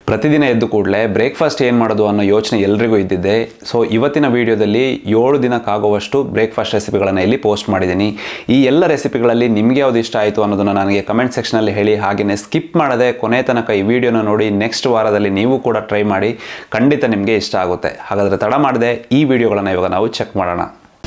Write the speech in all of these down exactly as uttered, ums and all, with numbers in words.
ಪ್ರತಿದಿನ ಎದ್ದು ಕೂಡಲೇ ಬ್ರೇಕ್ಫಾಸ್ಟ್ ಏನು ಮಾಡೋದು ಅನ್ನೋ ಯೋಚನೆ ಎಲ್ರಿಗೂ ಇದ್ದಿದ್ದೆ. ಸೊ ಇವತ್ತಿನ ವಿಡಿಯೋದಲ್ಲಿ ಏಳು ದಿನಕ್ಕಾಗುವಷ್ಟು ಬ್ರೇಕ್ಫಾಸ್ಟ್ ರೆಸಿಪಿಗಳನ್ನು ಇಲ್ಲಿ ಪೋಸ್ಟ್ ಮಾಡಿದ್ದೀನಿ. ಈ ಎಲ್ಲ ರೆಸಿಪಿಗಳಲ್ಲಿ ನಿಮಗೆ ಯಾವುದು ಇಷ್ಟ ಆಯಿತು ಅನ್ನೋದನ್ನು ನನಗೆ ಕಮೆಂಟ್ ಸೆಕ್ಷನಲ್ಲಿ ಹೇಳಿ. ಹಾಗೆಯೇ ಸ್ಕಿಪ್ ಮಾಡದೆ ಕೊನೆ ತನಕ ಈ ವಿಡಿಯೋನ ನೋಡಿ. ನೆಕ್ಸ್ಟ್ ವಾರದಲ್ಲಿ ನೀವು ಕೂಡ ಟ್ರೈ ಮಾಡಿ, ಖಂಡಿತ ನಿಮಗೆ ಇಷ್ಟ ಆಗುತ್ತೆ. ಹಾಗಾದರೆ ತಡ ಮಾಡದೆ ಈ ವಿಡಿಯೋಗಳನ್ನು ಇವಾಗ ನಾವು ಚೆಕ್ ಮಾಡೋಣ.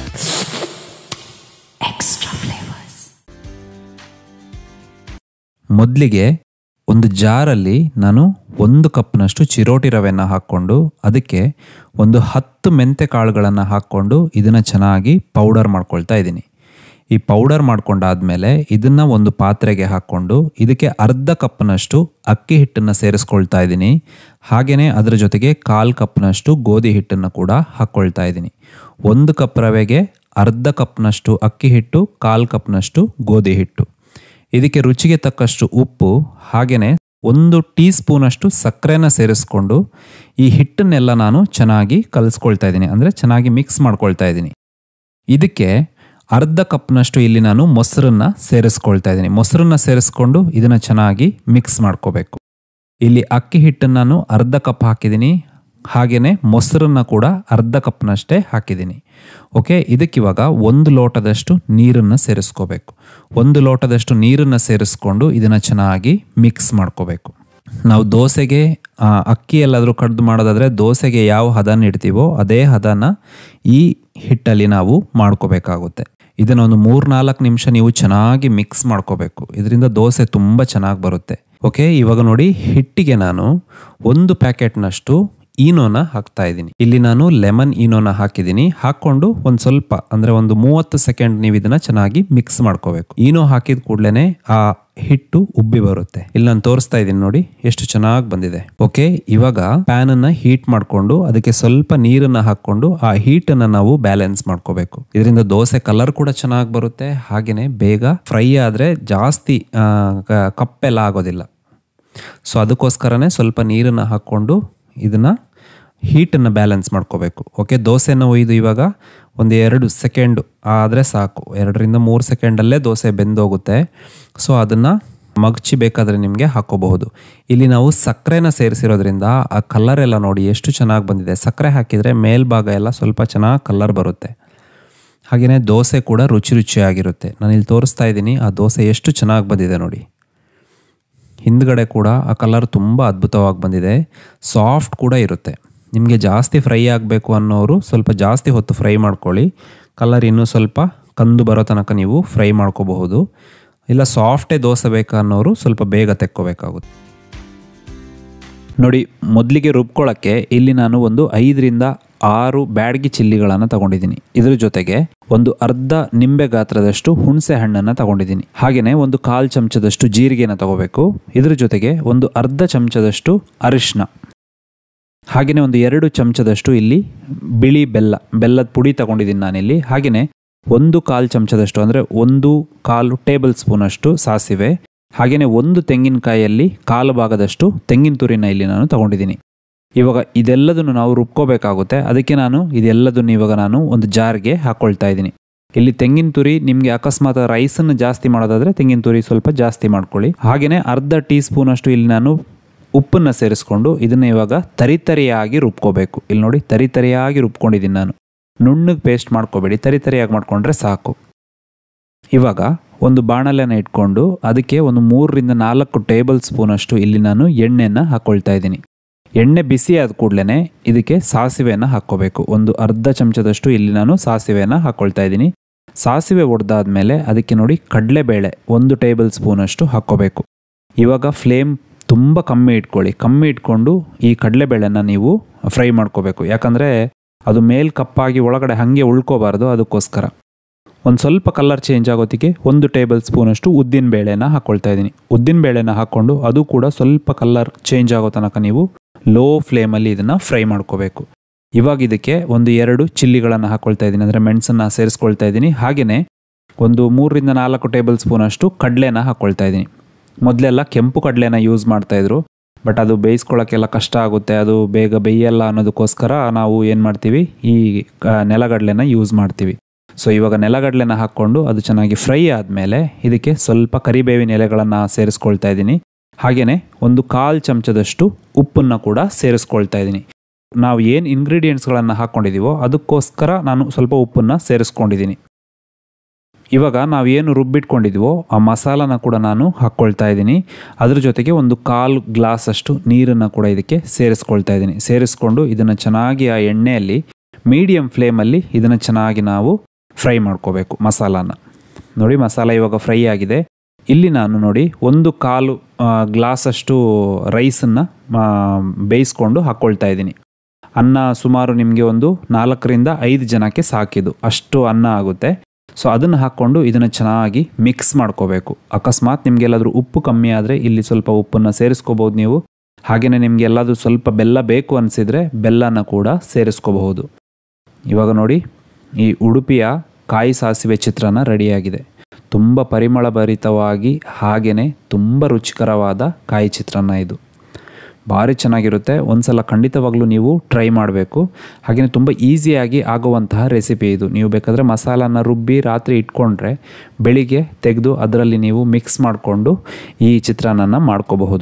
ಮೊದಲಿಗೆ ಒಂದು ಜಾರಲ್ಲಿ ನಾನು ಒಂದು ಕಪ್ನಷ್ಟು ಚಿರೋಟಿ ರವೆಯನ್ನು ಹಾಕ್ಕೊಂಡು ಅದಕ್ಕೆ ಒಂದು ಹತ್ತು ಮೆಂತೆ ಕಾಳುಗಳನ್ನು ಹಾಕ್ಕೊಂಡು ಇದನ್ನು ಚೆನ್ನಾಗಿ ಪೌಡರ್ ಮಾಡ್ಕೊಳ್ತಾ ಇದ್ದೀನಿ. ಈ ಪೌಡರ್ ಮಾಡ್ಕೊಂಡಾದ್ಮೇಲೆ ಇದನ್ನು ಒಂದು ಪಾತ್ರೆಗೆ ಹಾಕ್ಕೊಂಡು ಇದಕ್ಕೆ ಅರ್ಧ ಕಪ್ನಷ್ಟು ಅಕ್ಕಿ ಹಿಟ್ಟನ್ನು ಸೇರಿಸ್ಕೊಳ್ತಾ ಇದ್ದೀನಿ. ಹಾಗೆಯೇ ಅದರ ಜೊತೆಗೆ ಕಾಲು ಕಪ್ನಷ್ಟು ಗೋಧಿ ಹಿಟ್ಟನ್ನು ಕೂಡ ಹಾಕ್ಕೊಳ್ತಾ ಇದ್ದೀನಿ. ಒಂದು ಕಪ್ ರವೆಗೆ ಅರ್ಧ ಕಪ್ನಷ್ಟು ಅಕ್ಕಿ ಹಿಟ್ಟು, ಕಾಲು ಕಪ್ನಷ್ಟು ಗೋಧಿ ಹಿಟ್ಟು. ಇದಕ್ಕೆ ರುಚಿಗೆ ತಕ್ಕಷ್ಟು ಉಪ್ಪು, ಹಾಗೆಯೇ ಒಂದು ಟೀ ಸ್ಪೂನಷ್ಟು ಸಕ್ಕರೆನ ಸೇರಿಸ್ಕೊಂಡು ಈ ಹಿಟ್ಟನ್ನೆಲ್ಲ ನಾನು ಚೆನ್ನಾಗಿ ಕಲಿಸ್ಕೊಳ್ತಾ ಇದ್ದೀನಿ, ಅಂದರೆ ಚೆನ್ನಾಗಿ ಮಿಕ್ಸ್ ಮಾಡ್ಕೊಳ್ತಾ ಇದ್ದೀನಿ. ಇದಕ್ಕೆ ಅರ್ಧ ಕಪ್ನಷ್ಟು ಇಲ್ಲಿ ನಾನು ಮೊಸರನ್ನ ಸೇರಿಸ್ಕೊಳ್ತಾ ಇದ್ದೀನಿ. ಮೊಸರನ್ನ ಸೇರಿಸ್ಕೊಂಡು ಇದನ್ನು ಚೆನ್ನಾಗಿ ಮಿಕ್ಸ್ ಮಾಡ್ಕೋಬೇಕು. ಇಲ್ಲಿ ಅಕ್ಕಿ ಹಿಟ್ಟನ್ನು ನಾನು ಅರ್ಧ ಕಪ್ ಹಾಕಿದ್ದೀನಿ, ಹಾಗೆಯೇ ಮೊಸರನ್ನ ಕೂಡ ಅರ್ಧ ಕಪ್ನಷ್ಟೇ ಹಾಕಿದ್ದೀನಿ. ಓಕೆ, ಇದಕ್ಕಿವಾಗ ಒಂದು ಲೋಟದಷ್ಟು ನೀರನ್ನು ಸೇರಿಸ್ಕೋಬೇಕು. ಒಂದು ಲೋಟದಷ್ಟು ನೀರನ್ನು ಸೇರಿಸ್ಕೊಂಡು ಇದನ್ನು ಚೆನ್ನಾಗಿ ಮಿಕ್ಸ್ ಮಾಡ್ಕೋಬೇಕು. ನಾವು ದೋಸೆಗೆ ಅಕ್ಕಿ ಎಲ್ಲಾದರೂ ಕಡ್ದು ಮಾಡೋದಾದರೆ ದೋಸೆಗೆ ಯಾವ ಹದನ ಇಡ್ತೀವೋ ಅದೇ ಹದನ ಈ ಹಿಟ್ಟಲ್ಲಿ ನಾವು ಮಾಡ್ಕೋಬೇಕಾಗುತ್ತೆ. ಇದನ್ನು ಒಂದು ಮೂರು ನಾಲ್ಕು ನಿಮಿಷ ನೀವು ಚೆನ್ನಾಗಿ ಮಿಕ್ಸ್ ಮಾಡ್ಕೋಬೇಕು. ಇದರಿಂದ ದೋಸೆ ತುಂಬ ಚೆನ್ನಾಗಿ ಬರುತ್ತೆ. ಓಕೆ, ಇವಾಗ ನೋಡಿ, ಹಿಟ್ಟಿಗೆ ನಾನು ಒಂದು ಪ್ಯಾಕೆಟ್ನಷ್ಟು ಈನೋನ ಹಾಕ್ತಾ ಇದ್ದೀನಿ. ಇಲ್ಲಿ ನಾನು ಲೆಮನ್ ಈನೋನ ಹಾಕಿದ್ದೀನಿ. ಹಾಕ್ಕೊಂಡು ಒಂದು ಸ್ವಲ್ಪ ಅಂದರೆ ಒಂದು ಮೂವತ್ತು ಸೆಕೆಂಡ್ ನೀವು ಇದನ್ನ ಚೆನ್ನಾಗಿ ಮಿಕ್ಸ್ ಮಾಡ್ಕೋಬೇಕು. ಈನೋ ಹಾಕಿದ ಕೂಡಲೇ ಆ ಹಿಟ್ಟು ಉಬ್ಬಿ ಬರುತ್ತೆ. ಇಲ್ಲಿ ನಾನು ತೋರಿಸ್ತಾ ಇದ್ದೀನಿ ನೋಡಿ ಎಷ್ಟು ಚೆನ್ನಾಗಿ ಬಂದಿದೆ. ಓಕೆ, ಇವಾಗ ಪ್ಯಾನ್ ಅನ್ನ ಹೀಟ್ ಮಾಡ್ಕೊಂಡು ಅದಕ್ಕೆ ಸ್ವಲ್ಪ ನೀರನ್ನ ಹಾಕೊಂಡು ಆ ಹೀಟ್ ಅನ್ನ ನಾವು ಬ್ಯಾಲೆನ್ಸ್ ಮಾಡ್ಕೋಬೇಕು. ಇದರಿಂದ ದೋಸೆ ಕಲರ್ ಕೂಡ ಚೆನ್ನಾಗಿ ಬರುತ್ತೆ. ಹಾಗೇನೆ ಬೇಗ ಫ್ರೈ ಆದ್ರೆ ಜಾಸ್ತಿ ಕಪ್ಪೆಲ್ಲ ಆಗೋದಿಲ್ಲ. ಸೊ ಅದಕ್ಕೋಸ್ಕರನೇ ಸ್ವಲ್ಪ ನೀರನ್ನ ಹಾಕೊಂಡು ಇದನ್ನ ಹೀಟನ್ನು ಬ್ಯಾಲೆನ್ಸ್ ಮಾಡ್ಕೋಬೇಕು. ಓಕೆ, ದೋಸೆನ ಒಯ್ದು ಇವಾಗ ಒಂದು ಎರಡು ಸೆಕೆಂಡು ಆದರೆ ಸಾಕು. ಎರಡರಿಂದ ಮೂರು ಸೆಕೆಂಡಲ್ಲೇ ದೋಸೆ ಬೆಂದೋಗುತ್ತೆ. ಸೊ ಅದನ್ನು ಮಗ್ಚಿ ಬೇಕಾದರೆ ನಿಮಗೆ ಹಾಕೋಬಹುದು. ಇಲ್ಲಿ ನಾವು ಸಕ್ಕರೆನ ಸೇರಿಸಿರೋದ್ರಿಂದ ಆ ಕಲರ್ ಎಲ್ಲ ನೋಡಿ ಎಷ್ಟು ಚೆನ್ನಾಗಿ ಬಂದಿದೆ. ಸಕ್ಕರೆ ಹಾಕಿದರೆ ಮೇಲ್ಭಾಗ ಎಲ್ಲ ಸ್ವಲ್ಪ ಚೆನ್ನಾಗಿ ಕಲರ್ ಬರುತ್ತೆ. ಹಾಗೆಯೇ ದೋಸೆ ಕೂಡ ರುಚಿ ರುಚಿಯಾಗಿರುತ್ತೆ. ನಾನು ಇಲ್ಲಿ ತೋರಿಸ್ತಾ ಇದ್ದೀನಿ ಆ ದೋಸೆ ಎಷ್ಟು ಚೆನ್ನಾಗಿ ಬಂದಿದೆ ನೋಡಿ. ಹಿಂದ್ಗಡೆ ಕೂಡ ಆ ಕಲರ್ ತುಂಬ ಅದ್ಭುತವಾಗಿ ಬಂದಿದೆ. ಸಾಫ್ಟ್ ಕೂಡ ಇರುತ್ತೆ. ನಿಮಗೆ ಜಾಸ್ತಿ ಫ್ರೈ ಆಗಬೇಕು ಅನ್ನೋರು ಸ್ವಲ್ಪ ಜಾಸ್ತಿ ಹೊತ್ತು ಫ್ರೈ ಮಾಡ್ಕೊಳ್ಳಿ. ಕಲರ್ ಇನ್ನೂ ಸ್ವಲ್ಪ ಕಂದು ಬರೋ ತನಕ ನೀವು ಫ್ರೈ ಮಾಡ್ಕೋಬಹುದು. ಇಲ್ಲ ಸಾಫ್ಟೇ ದೋಸೆ ಬೇಕಾ ಅನ್ನೋರು ಸ್ವಲ್ಪ ಬೇಗ ತೆಕ್ಕೋಬೇಕಾಗುತ್ತೆ. ನೋಡಿ, ಮೊದಲಿಗೆ ರುಬ್ಕೊಳ್ಳೋಕ್ಕೆ ಇಲ್ಲಿ ನಾನು ಒಂದು ಐದರಿಂದ ಆರು ಬ್ಯಾಡಗಿ ಚಿಲ್ಲಿಗಳನ್ನು ತಗೊಂಡಿದ್ದೀನಿ. ಇದ್ರ ಜೊತೆಗೆ ಒಂದು ಅರ್ಧ ನಿಂಬೆ ಗಾತ್ರದಷ್ಟು ಹುಣಸೆ ಹಣ್ಣನ್ನು ತಗೊಂಡಿದ್ದೀನಿ. ಹಾಗೆಯೇ ಒಂದು ಕಾಲು ಚಮಚದಷ್ಟು ಜೀರಿಗೆನ ತಗೋಬೇಕು. ಇದ್ರ ಜೊತೆಗೆ ಒಂದು ಅರ್ಧ ಚಮಚದಷ್ಟು ಅರಿಶಿನ, ಹಾಗೆಯೇ ಒಂದು ಎರಡು ಚಮಚದಷ್ಟು ಇಲ್ಲಿ ಬಿಳಿ ಬೆಲ್ಲ ಬೆಲ್ಲದ ಪುಡಿ ತಗೊಂಡಿದ್ದೀನಿ ನಾನಿಲ್ಲಿ. ಹಾಗೆಯೇ ಒಂದು ಕಾಲು ಚಮಚದಷ್ಟು ಅಂದರೆ ಒಂದು ಕಾಲು ಟೇಬಲ್ ಸ್ಪೂನಷ್ಟು ಸಾಸಿವೆ, ಹಾಗೆಯೇ ಒಂದು ತೆಂಗಿನಕಾಯಿಯಲ್ಲಿ ಕಾಲು ಭಾಗದಷ್ಟು ತೆಂಗಿನ ತುರಿನ ಇಲ್ಲಿ ನಾನು ತಗೊಂಡಿದ್ದೀನಿ. ಇವಾಗ ಇದೆಲ್ಲದನ್ನು ನಾವು ರುಬ್ಕೋಬೇಕಾಗುತ್ತೆ. ಅದಕ್ಕೆ ನಾನು ಇದೆಲ್ಲದನ್ನು ಇವಾಗ ನಾನು ಒಂದು ಜಾರ್ಗೆ ಹಾಕ್ಕೊಳ್ತಾ ಇದ್ದೀನಿ. ಇಲ್ಲಿ ತೆಂಗಿನ ತುರಿ ನಿಮಗೆ ಅಕಸ್ಮಾತ್ ರೈಸನ್ನು ಜಾಸ್ತಿ ಮಾಡೋದಾದರೆ ತೆಂಗಿನ ತುರಿ ಸ್ವಲ್ಪ ಜಾಸ್ತಿ ಮಾಡ್ಕೊಳ್ಳಿ. ಹಾಗೆಯೇ ಅರ್ಧ ಟೀ ಸ್ಪೂನಷ್ಟು ಇಲ್ಲಿ ನಾನು ಉಪ್ಪನ್ನು ಸೇರಿಸ್ಕೊಂಡು ಇದನ್ನು ಇವಾಗ ತರಿತರಿಯಾಗಿ ರುಬ್ಕೋಬೇಕು. ಇಲ್ಲಿ ನೋಡಿ, ತರಿತರಿಯಾಗಿ ರುಬ್ಕೊಂಡಿದ್ದೀನಿ ನಾನು. ನುಣ್ಣಗೆ ಪೇಸ್ಟ್ ಮಾಡ್ಕೋಬೇಡಿ, ತರಿತರಿಯಾಗಿ ಮಾಡ್ಕೊಂಡ್ರೆ ಸಾಕು. ಇವಾಗ ಒಂದು ಬಾಣಲೆನ ಇಟ್ಕೊಂಡು ಅದಕ್ಕೆ ಒಂದು ಮೂರರಿಂದ ನಾಲ್ಕು ಟೇಬಲ್ ಸ್ಪೂನಷ್ಟು ಇಲ್ಲಿ ನಾನು ಎಣ್ಣೆನ ಹಾಕ್ಕೊಳ್ತಾ ಇದ್ದೀನಿ. ಎಣ್ಣೆ ಬಿಸಿ ಆದ ಕೂಡಲೇ ಇದಕ್ಕೆ ಸಾಸಿವೆಯನ್ನು ಹಾಕ್ಕೋಬೇಕು. ಒಂದು ಅರ್ಧ ಚಮಚದಷ್ಟು ಇಲ್ಲಿ ನಾನು ಸಾಸಿವೆಯನ್ನು ಹಾಕ್ಕೊಳ್ತಾ ಇದ್ದೀನಿ. ಸಾಸಿವೆ ಒಡೆದಾದ್ಮೇಲೆ ಅದಕ್ಕೆ ನೋಡಿ ಕಡಲೆಬೇಳೆ ಒಂದು ಟೇಬಲ್ ಸ್ಪೂನಷ್ಟು ಹಾಕ್ಕೋಬೇಕು. ಇವಾಗ ಫ್ಲೇಮ್ ತುಂಬ ಕಮ್ಮಿ ಇಟ್ಕೊಳ್ಳಿ. ಕಮ್ಮಿ ಇಟ್ಕೊಂಡು ಈ ಕಡಲೆಬೇಳೆನ ನೀವು ಫ್ರೈ ಮಾಡ್ಕೋಬೇಕು. ಯಾಕಂದರೆ ಅದು ಮೇಲ್ ಕಪ್ಪಾಗಿ ಒಳಗಡೆ ಹಾಗೆ ಉಳ್ಕೋಬಾರ್ದು. ಅದಕ್ಕೋಸ್ಕರ ಒಂದು ಸ್ವಲ್ಪ ಕಲರ್ ಚೇಂಜ್ ಆಗೋದಕ್ಕೆ ಒಂದು ಟೇಬಲ್ ಸ್ಪೂನಷ್ಟು ಉದ್ದಿನ ಬೇಳೆನ ಹಾಕ್ಕೊಳ್ತಾ ಇದ್ದೀನಿ. ಉದ್ದಿನ ಬೇಳೆನ ಹಾಕ್ಕೊಂಡು ಅದು ಕೂಡ ಸ್ವಲ್ಪ ಕಲರ್ ಚೇಂಜ್ ಆಗೋ ತನಕ ನೀವು ಲೋ ಫ್ಲೇಮಲ್ಲಿ ಇದನ್ನು ಫ್ರೈ ಮಾಡ್ಕೋಬೇಕು. ಇವಾಗ ಇದಕ್ಕೆ ಒಂದು ಎರಡು ಚಿಲ್ಲಿಗಳನ್ನು ಹಾಕ್ಕೊಳ್ತಾ ಇದ್ದೀನಿ, ಅಂದರೆ ಮೆಣಸನ್ನು ಸೇರಿಸ್ಕೊಳ್ತಾ ಇದ್ದೀನಿ. ಹಾಗೆಯೇ ಒಂದು ಮೂರರಿಂದ ನಾಲ್ಕು ಟೇಬಲ್ ಸ್ಪೂನಷ್ಟು ಕಡಲೆನ ಹಾಕ್ಕೊಳ್ತಾ ಇದ್ದೀನಿ. ಮೊದಲೆಲ್ಲ ಕೆಂಪು ಕಡಲೆನ ಯೂಸ್ ಮಾಡ್ತಾಯಿದ್ರು, ಬಟ್ ಅದು ಬೇಯಿಸ್ಕೊಳ್ಳೋಕ್ಕೆಲ್ಲ ಕಷ್ಟ ಆಗುತ್ತೆ, ಅದು ಬೇಗ ಬೇಯಲ್ಲ ಅನ್ನೋದಕ್ಕೋಸ್ಕರ ನಾವು ಏನು ಮಾಡ್ತೀವಿ, ಈ ನೆಲಗಡಲೆನ ಯೂಸ್ ಮಾಡ್ತೀವಿ. ಸೊ ಇವಾಗ ನೆಲಗಡಲೆನ ಹಾಕ್ಕೊಂಡು ಅದು ಚೆನ್ನಾಗಿ ಫ್ರೈ ಆದಮೇಲೆ ಇದಕ್ಕೆ ಸ್ವಲ್ಪ ಕರಿಬೇವಿನ ಎಲೆಗಳನ್ನು ಸೇರಿಸ್ಕೊಳ್ತಾ ಇದ್ದೀನಿ. ಹಾಗೆಯೇ ಒಂದು ಕಾಲು ಚಮಚದಷ್ಟು ಉಪ್ಪನ್ನು ಕೂಡ ಸೇರಿಸ್ಕೊಳ್ತಾ ಇದ್ದೀನಿ. ನಾವು ಏನು ಇಂಗ್ರೀಡಿಯೆಂಟ್ಸ್ಗಳನ್ನು ಹಾಕ್ಕೊಂಡಿದ್ದೀವೋ ಅದಕ್ಕೋಸ್ಕರ ನಾನು ಸ್ವಲ್ಪ ಉಪ್ಪನ್ನು ಸೇರಿಸ್ಕೊಂಡಿದ್ದೀನಿ. ಇವಾಗ ನಾವೇನು ರುಬ್ಬಿಟ್ಕೊಂಡಿದ್ದೀವೋ ಆ ಮಸಾಲಾನ ಕೂಡ ನಾನು ಹಾಕ್ಕೊಳ್ತಾ ಇದ್ದೀನಿ. ಅದ್ರ ಜೊತೆಗೆ ಒಂದು ಕಾಲು ಗ್ಲಾಸಷ್ಟು ನೀರನ್ನು ಕೂಡ ಇದಕ್ಕೆ ಸೇರಿಸ್ಕೊಳ್ತಾ ಇದ್ದೀನಿ. ಸೇರಿಸ್ಕೊಂಡು ಇದನ್ನು ಚೆನ್ನಾಗಿ ಆ ಎಣ್ಣೆಯಲ್ಲಿ ಮೀಡಿಯಮ್ ಫ್ಲೇಮಲ್ಲಿ ಇದನ್ನು ಚೆನ್ನಾಗಿ ನಾವು ಫ್ರೈ ಮಾಡ್ಕೋಬೇಕು ಮಸಾಲಾನ. ನೋಡಿ ಮಸಾಲ ಇವಾಗ ಫ್ರೈ ಆಗಿದೆ. ಇಲ್ಲಿ ನಾನು ನೋಡಿ ಒಂದು ಕಾಲು ಗ್ಲಾಸಷ್ಟು ರೈಸನ್ನು ಬೇಯಿಸ್ಕೊಂಡು ಹಾಕ್ಕೊಳ್ತಾ ಇದ್ದೀನಿ. ಅನ್ನ ಸುಮಾರು ನಿಮಗೆ ಒಂದು ನಾಲ್ಕರಿಂದ ಐದು ಜನಕ್ಕೆ ಸಾಕಿದು ಅಷ್ಟು ಅನ್ನ ಆಗುತ್ತೆ. ಸೊ ಅದನ್ನು ಹಾಕ್ಕೊಂಡು ಇದನ್ನು ಚೆನ್ನಾಗಿ ಮಿಕ್ಸ್ ಮಾಡ್ಕೋಬೇಕು. ಅಕಸ್ಮಾತ್ ನಿಮಗೆಲ್ಲಾದರೂ ಉಪ್ಪು ಕಮ್ಮಿ ಆದರೆ ಇಲ್ಲಿ ಸ್ವಲ್ಪ ಉಪ್ಪನ್ನು ಸೇರಿಸ್ಕೋಬೋದು ನೀವು. ಹಾಗೆಯೇ ನಿಮಗೆ ಎಲ್ಲಾದರೂ ಸ್ವಲ್ಪ ಬೆಲ್ಲ ಬೇಕು ಅನಿಸಿದರೆ ಬೆಲ್ಲನ ಕೂಡ ಸೇರಿಸ್ಕೋಬಹುದು. ಇವಾಗ ನೋಡಿ ಈ ಉಡುಪಿಯ ಕಾಯಿ ಸಾಸಿವೆ ಚಿತ್ರಾನ್ನ ರೆಡಿಯಾಗಿದೆ. ತುಂಬ ಪರಿಮಳಭರಿತವಾಗಿ ಹಾಗೆಯೇ ತುಂಬ ರುಚಿಕರವಾದ ಕಾಯಿ ಚಿತ್ರಾನ್ನ ಇದು. ಭಾರಿ ಚೆನ್ನಾಗಿರುತ್ತೆ. ಒಂದು ಸಲ ಖಂಡಿತವಾಗ್ಲೂ ನೀವು ಟ್ರೈ ಮಾಡಬೇಕು. ಹಾಗೆಯೇ ತುಂಬ ಈಸಿಯಾಗಿ ಆಗುವಂತಹ ರೆಸಿಪಿ ಇದು. ನೀವು ಬೇಕಾದರೆ ಮಸಾಲಾನ ರುಬ್ಬಿ ರಾತ್ರಿ ಇಟ್ಕೊಂಡ್ರೆ ಬೆಳಿಗ್ಗೆ ತೆಗೆದು ಅದರಲ್ಲಿ ನೀವು ಮಿಕ್ಸ್ ಮಾಡಿಕೊಂಡು ಈ ಚಿತ್ರಾನ್ನ ಮಾಡ್ಕೋಬಹುದು.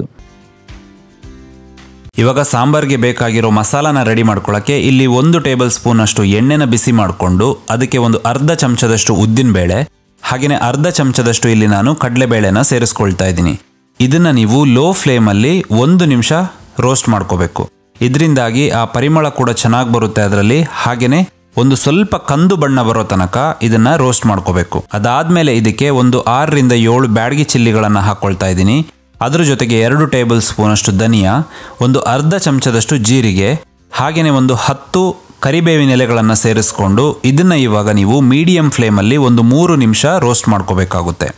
ಇವಾಗ ಸಾಂಬಾರಿಗೆ ಬೇಕಾಗಿರೋ ಮಸಾಲಾನ ರೆಡಿ ಮಾಡ್ಕೊಳ್ಳೋಕ್ಕೆ ಇಲ್ಲಿ ಒಂದು ಟೇಬಲ್ ಸ್ಪೂನ್ ಅಷ್ಟು ಎಣ್ಣೆನ ಬಿಸಿ ಮಾಡಿಕೊಂಡು ಅದಕ್ಕೆ ಒಂದು ಅರ್ಧ ಚಮಚದಷ್ಟು ಉದ್ದಿನಬೇಳೆ ಹಾಗೆಯೇ ಅರ್ಧ ಚಮಚದಷ್ಟು ಇಲ್ಲಿ ನಾನು ಕಡಲೆಬೇಳೆನ ಸೇರಿಸ್ಕೊಳ್ತಾ ಇದ್ದೀನಿ. ಇದನ್ನು ನೀವು ಲೋ ಫ್ಲೇಮಲ್ಲಿ ಒಂದು ನಿಮಿಷ ರೋಸ್ಟ್ ಮಾಡ್ಕೋಬೇಕು. ಇದರಿಂದಾಗಿ ಆ ಪರಿಮಳ ಕೂಡ ಚೆನ್ನಾಗಿ ಬರುತ್ತೆ ಅದರಲ್ಲಿ. ಹಾಗೆಯೇ ಒಂದು ಸ್ವಲ್ಪ ಕಂದು ಬಣ್ಣ ಬರೋ ತನಕ ಇದನ್ನು ರೋಸ್ಟ್ ಮಾಡ್ಕೋಬೇಕು. ಅದಾದಮೇಲೆ ಇದಕ್ಕೆ ಒಂದು ಆರರಿಂದ ಏಳು ಬ್ಯಾಡಗಿ ಚಿಲ್ಲಿಗಳನ್ನು ಹಾಕ್ಕೊಳ್ತಾ ಇದ್ದೀನಿ. ಅದ್ರ ಜೊತೆಗೆ ಎರಡು ಟೇಬಲ್ ಸ್ಪೂನ್ ಅಷ್ಟು ಧನಿಯಾ, ಒಂದು ಅರ್ಧ ಚಮಚದಷ್ಟು ಜೀರಿಗೆ ಹಾಗೆಯೇ ಒಂದು ಹತ್ತು ಕರಿಬೇವಿನ ಎಲೆಗಳನ್ನು ಸೇರಿಸ್ಕೊಂಡು ಇದನ್ನು ಇವಾಗ ನೀವು ಮೀಡಿಯಂ ಫ್ಲೇಮಲ್ಲಿ ಒಂದು ಮೂರು ನಿಮಿಷ ರೋಸ್ಟ್ ಮಾಡ್ಕೋಬೇಕಾಗುತ್ತೆ.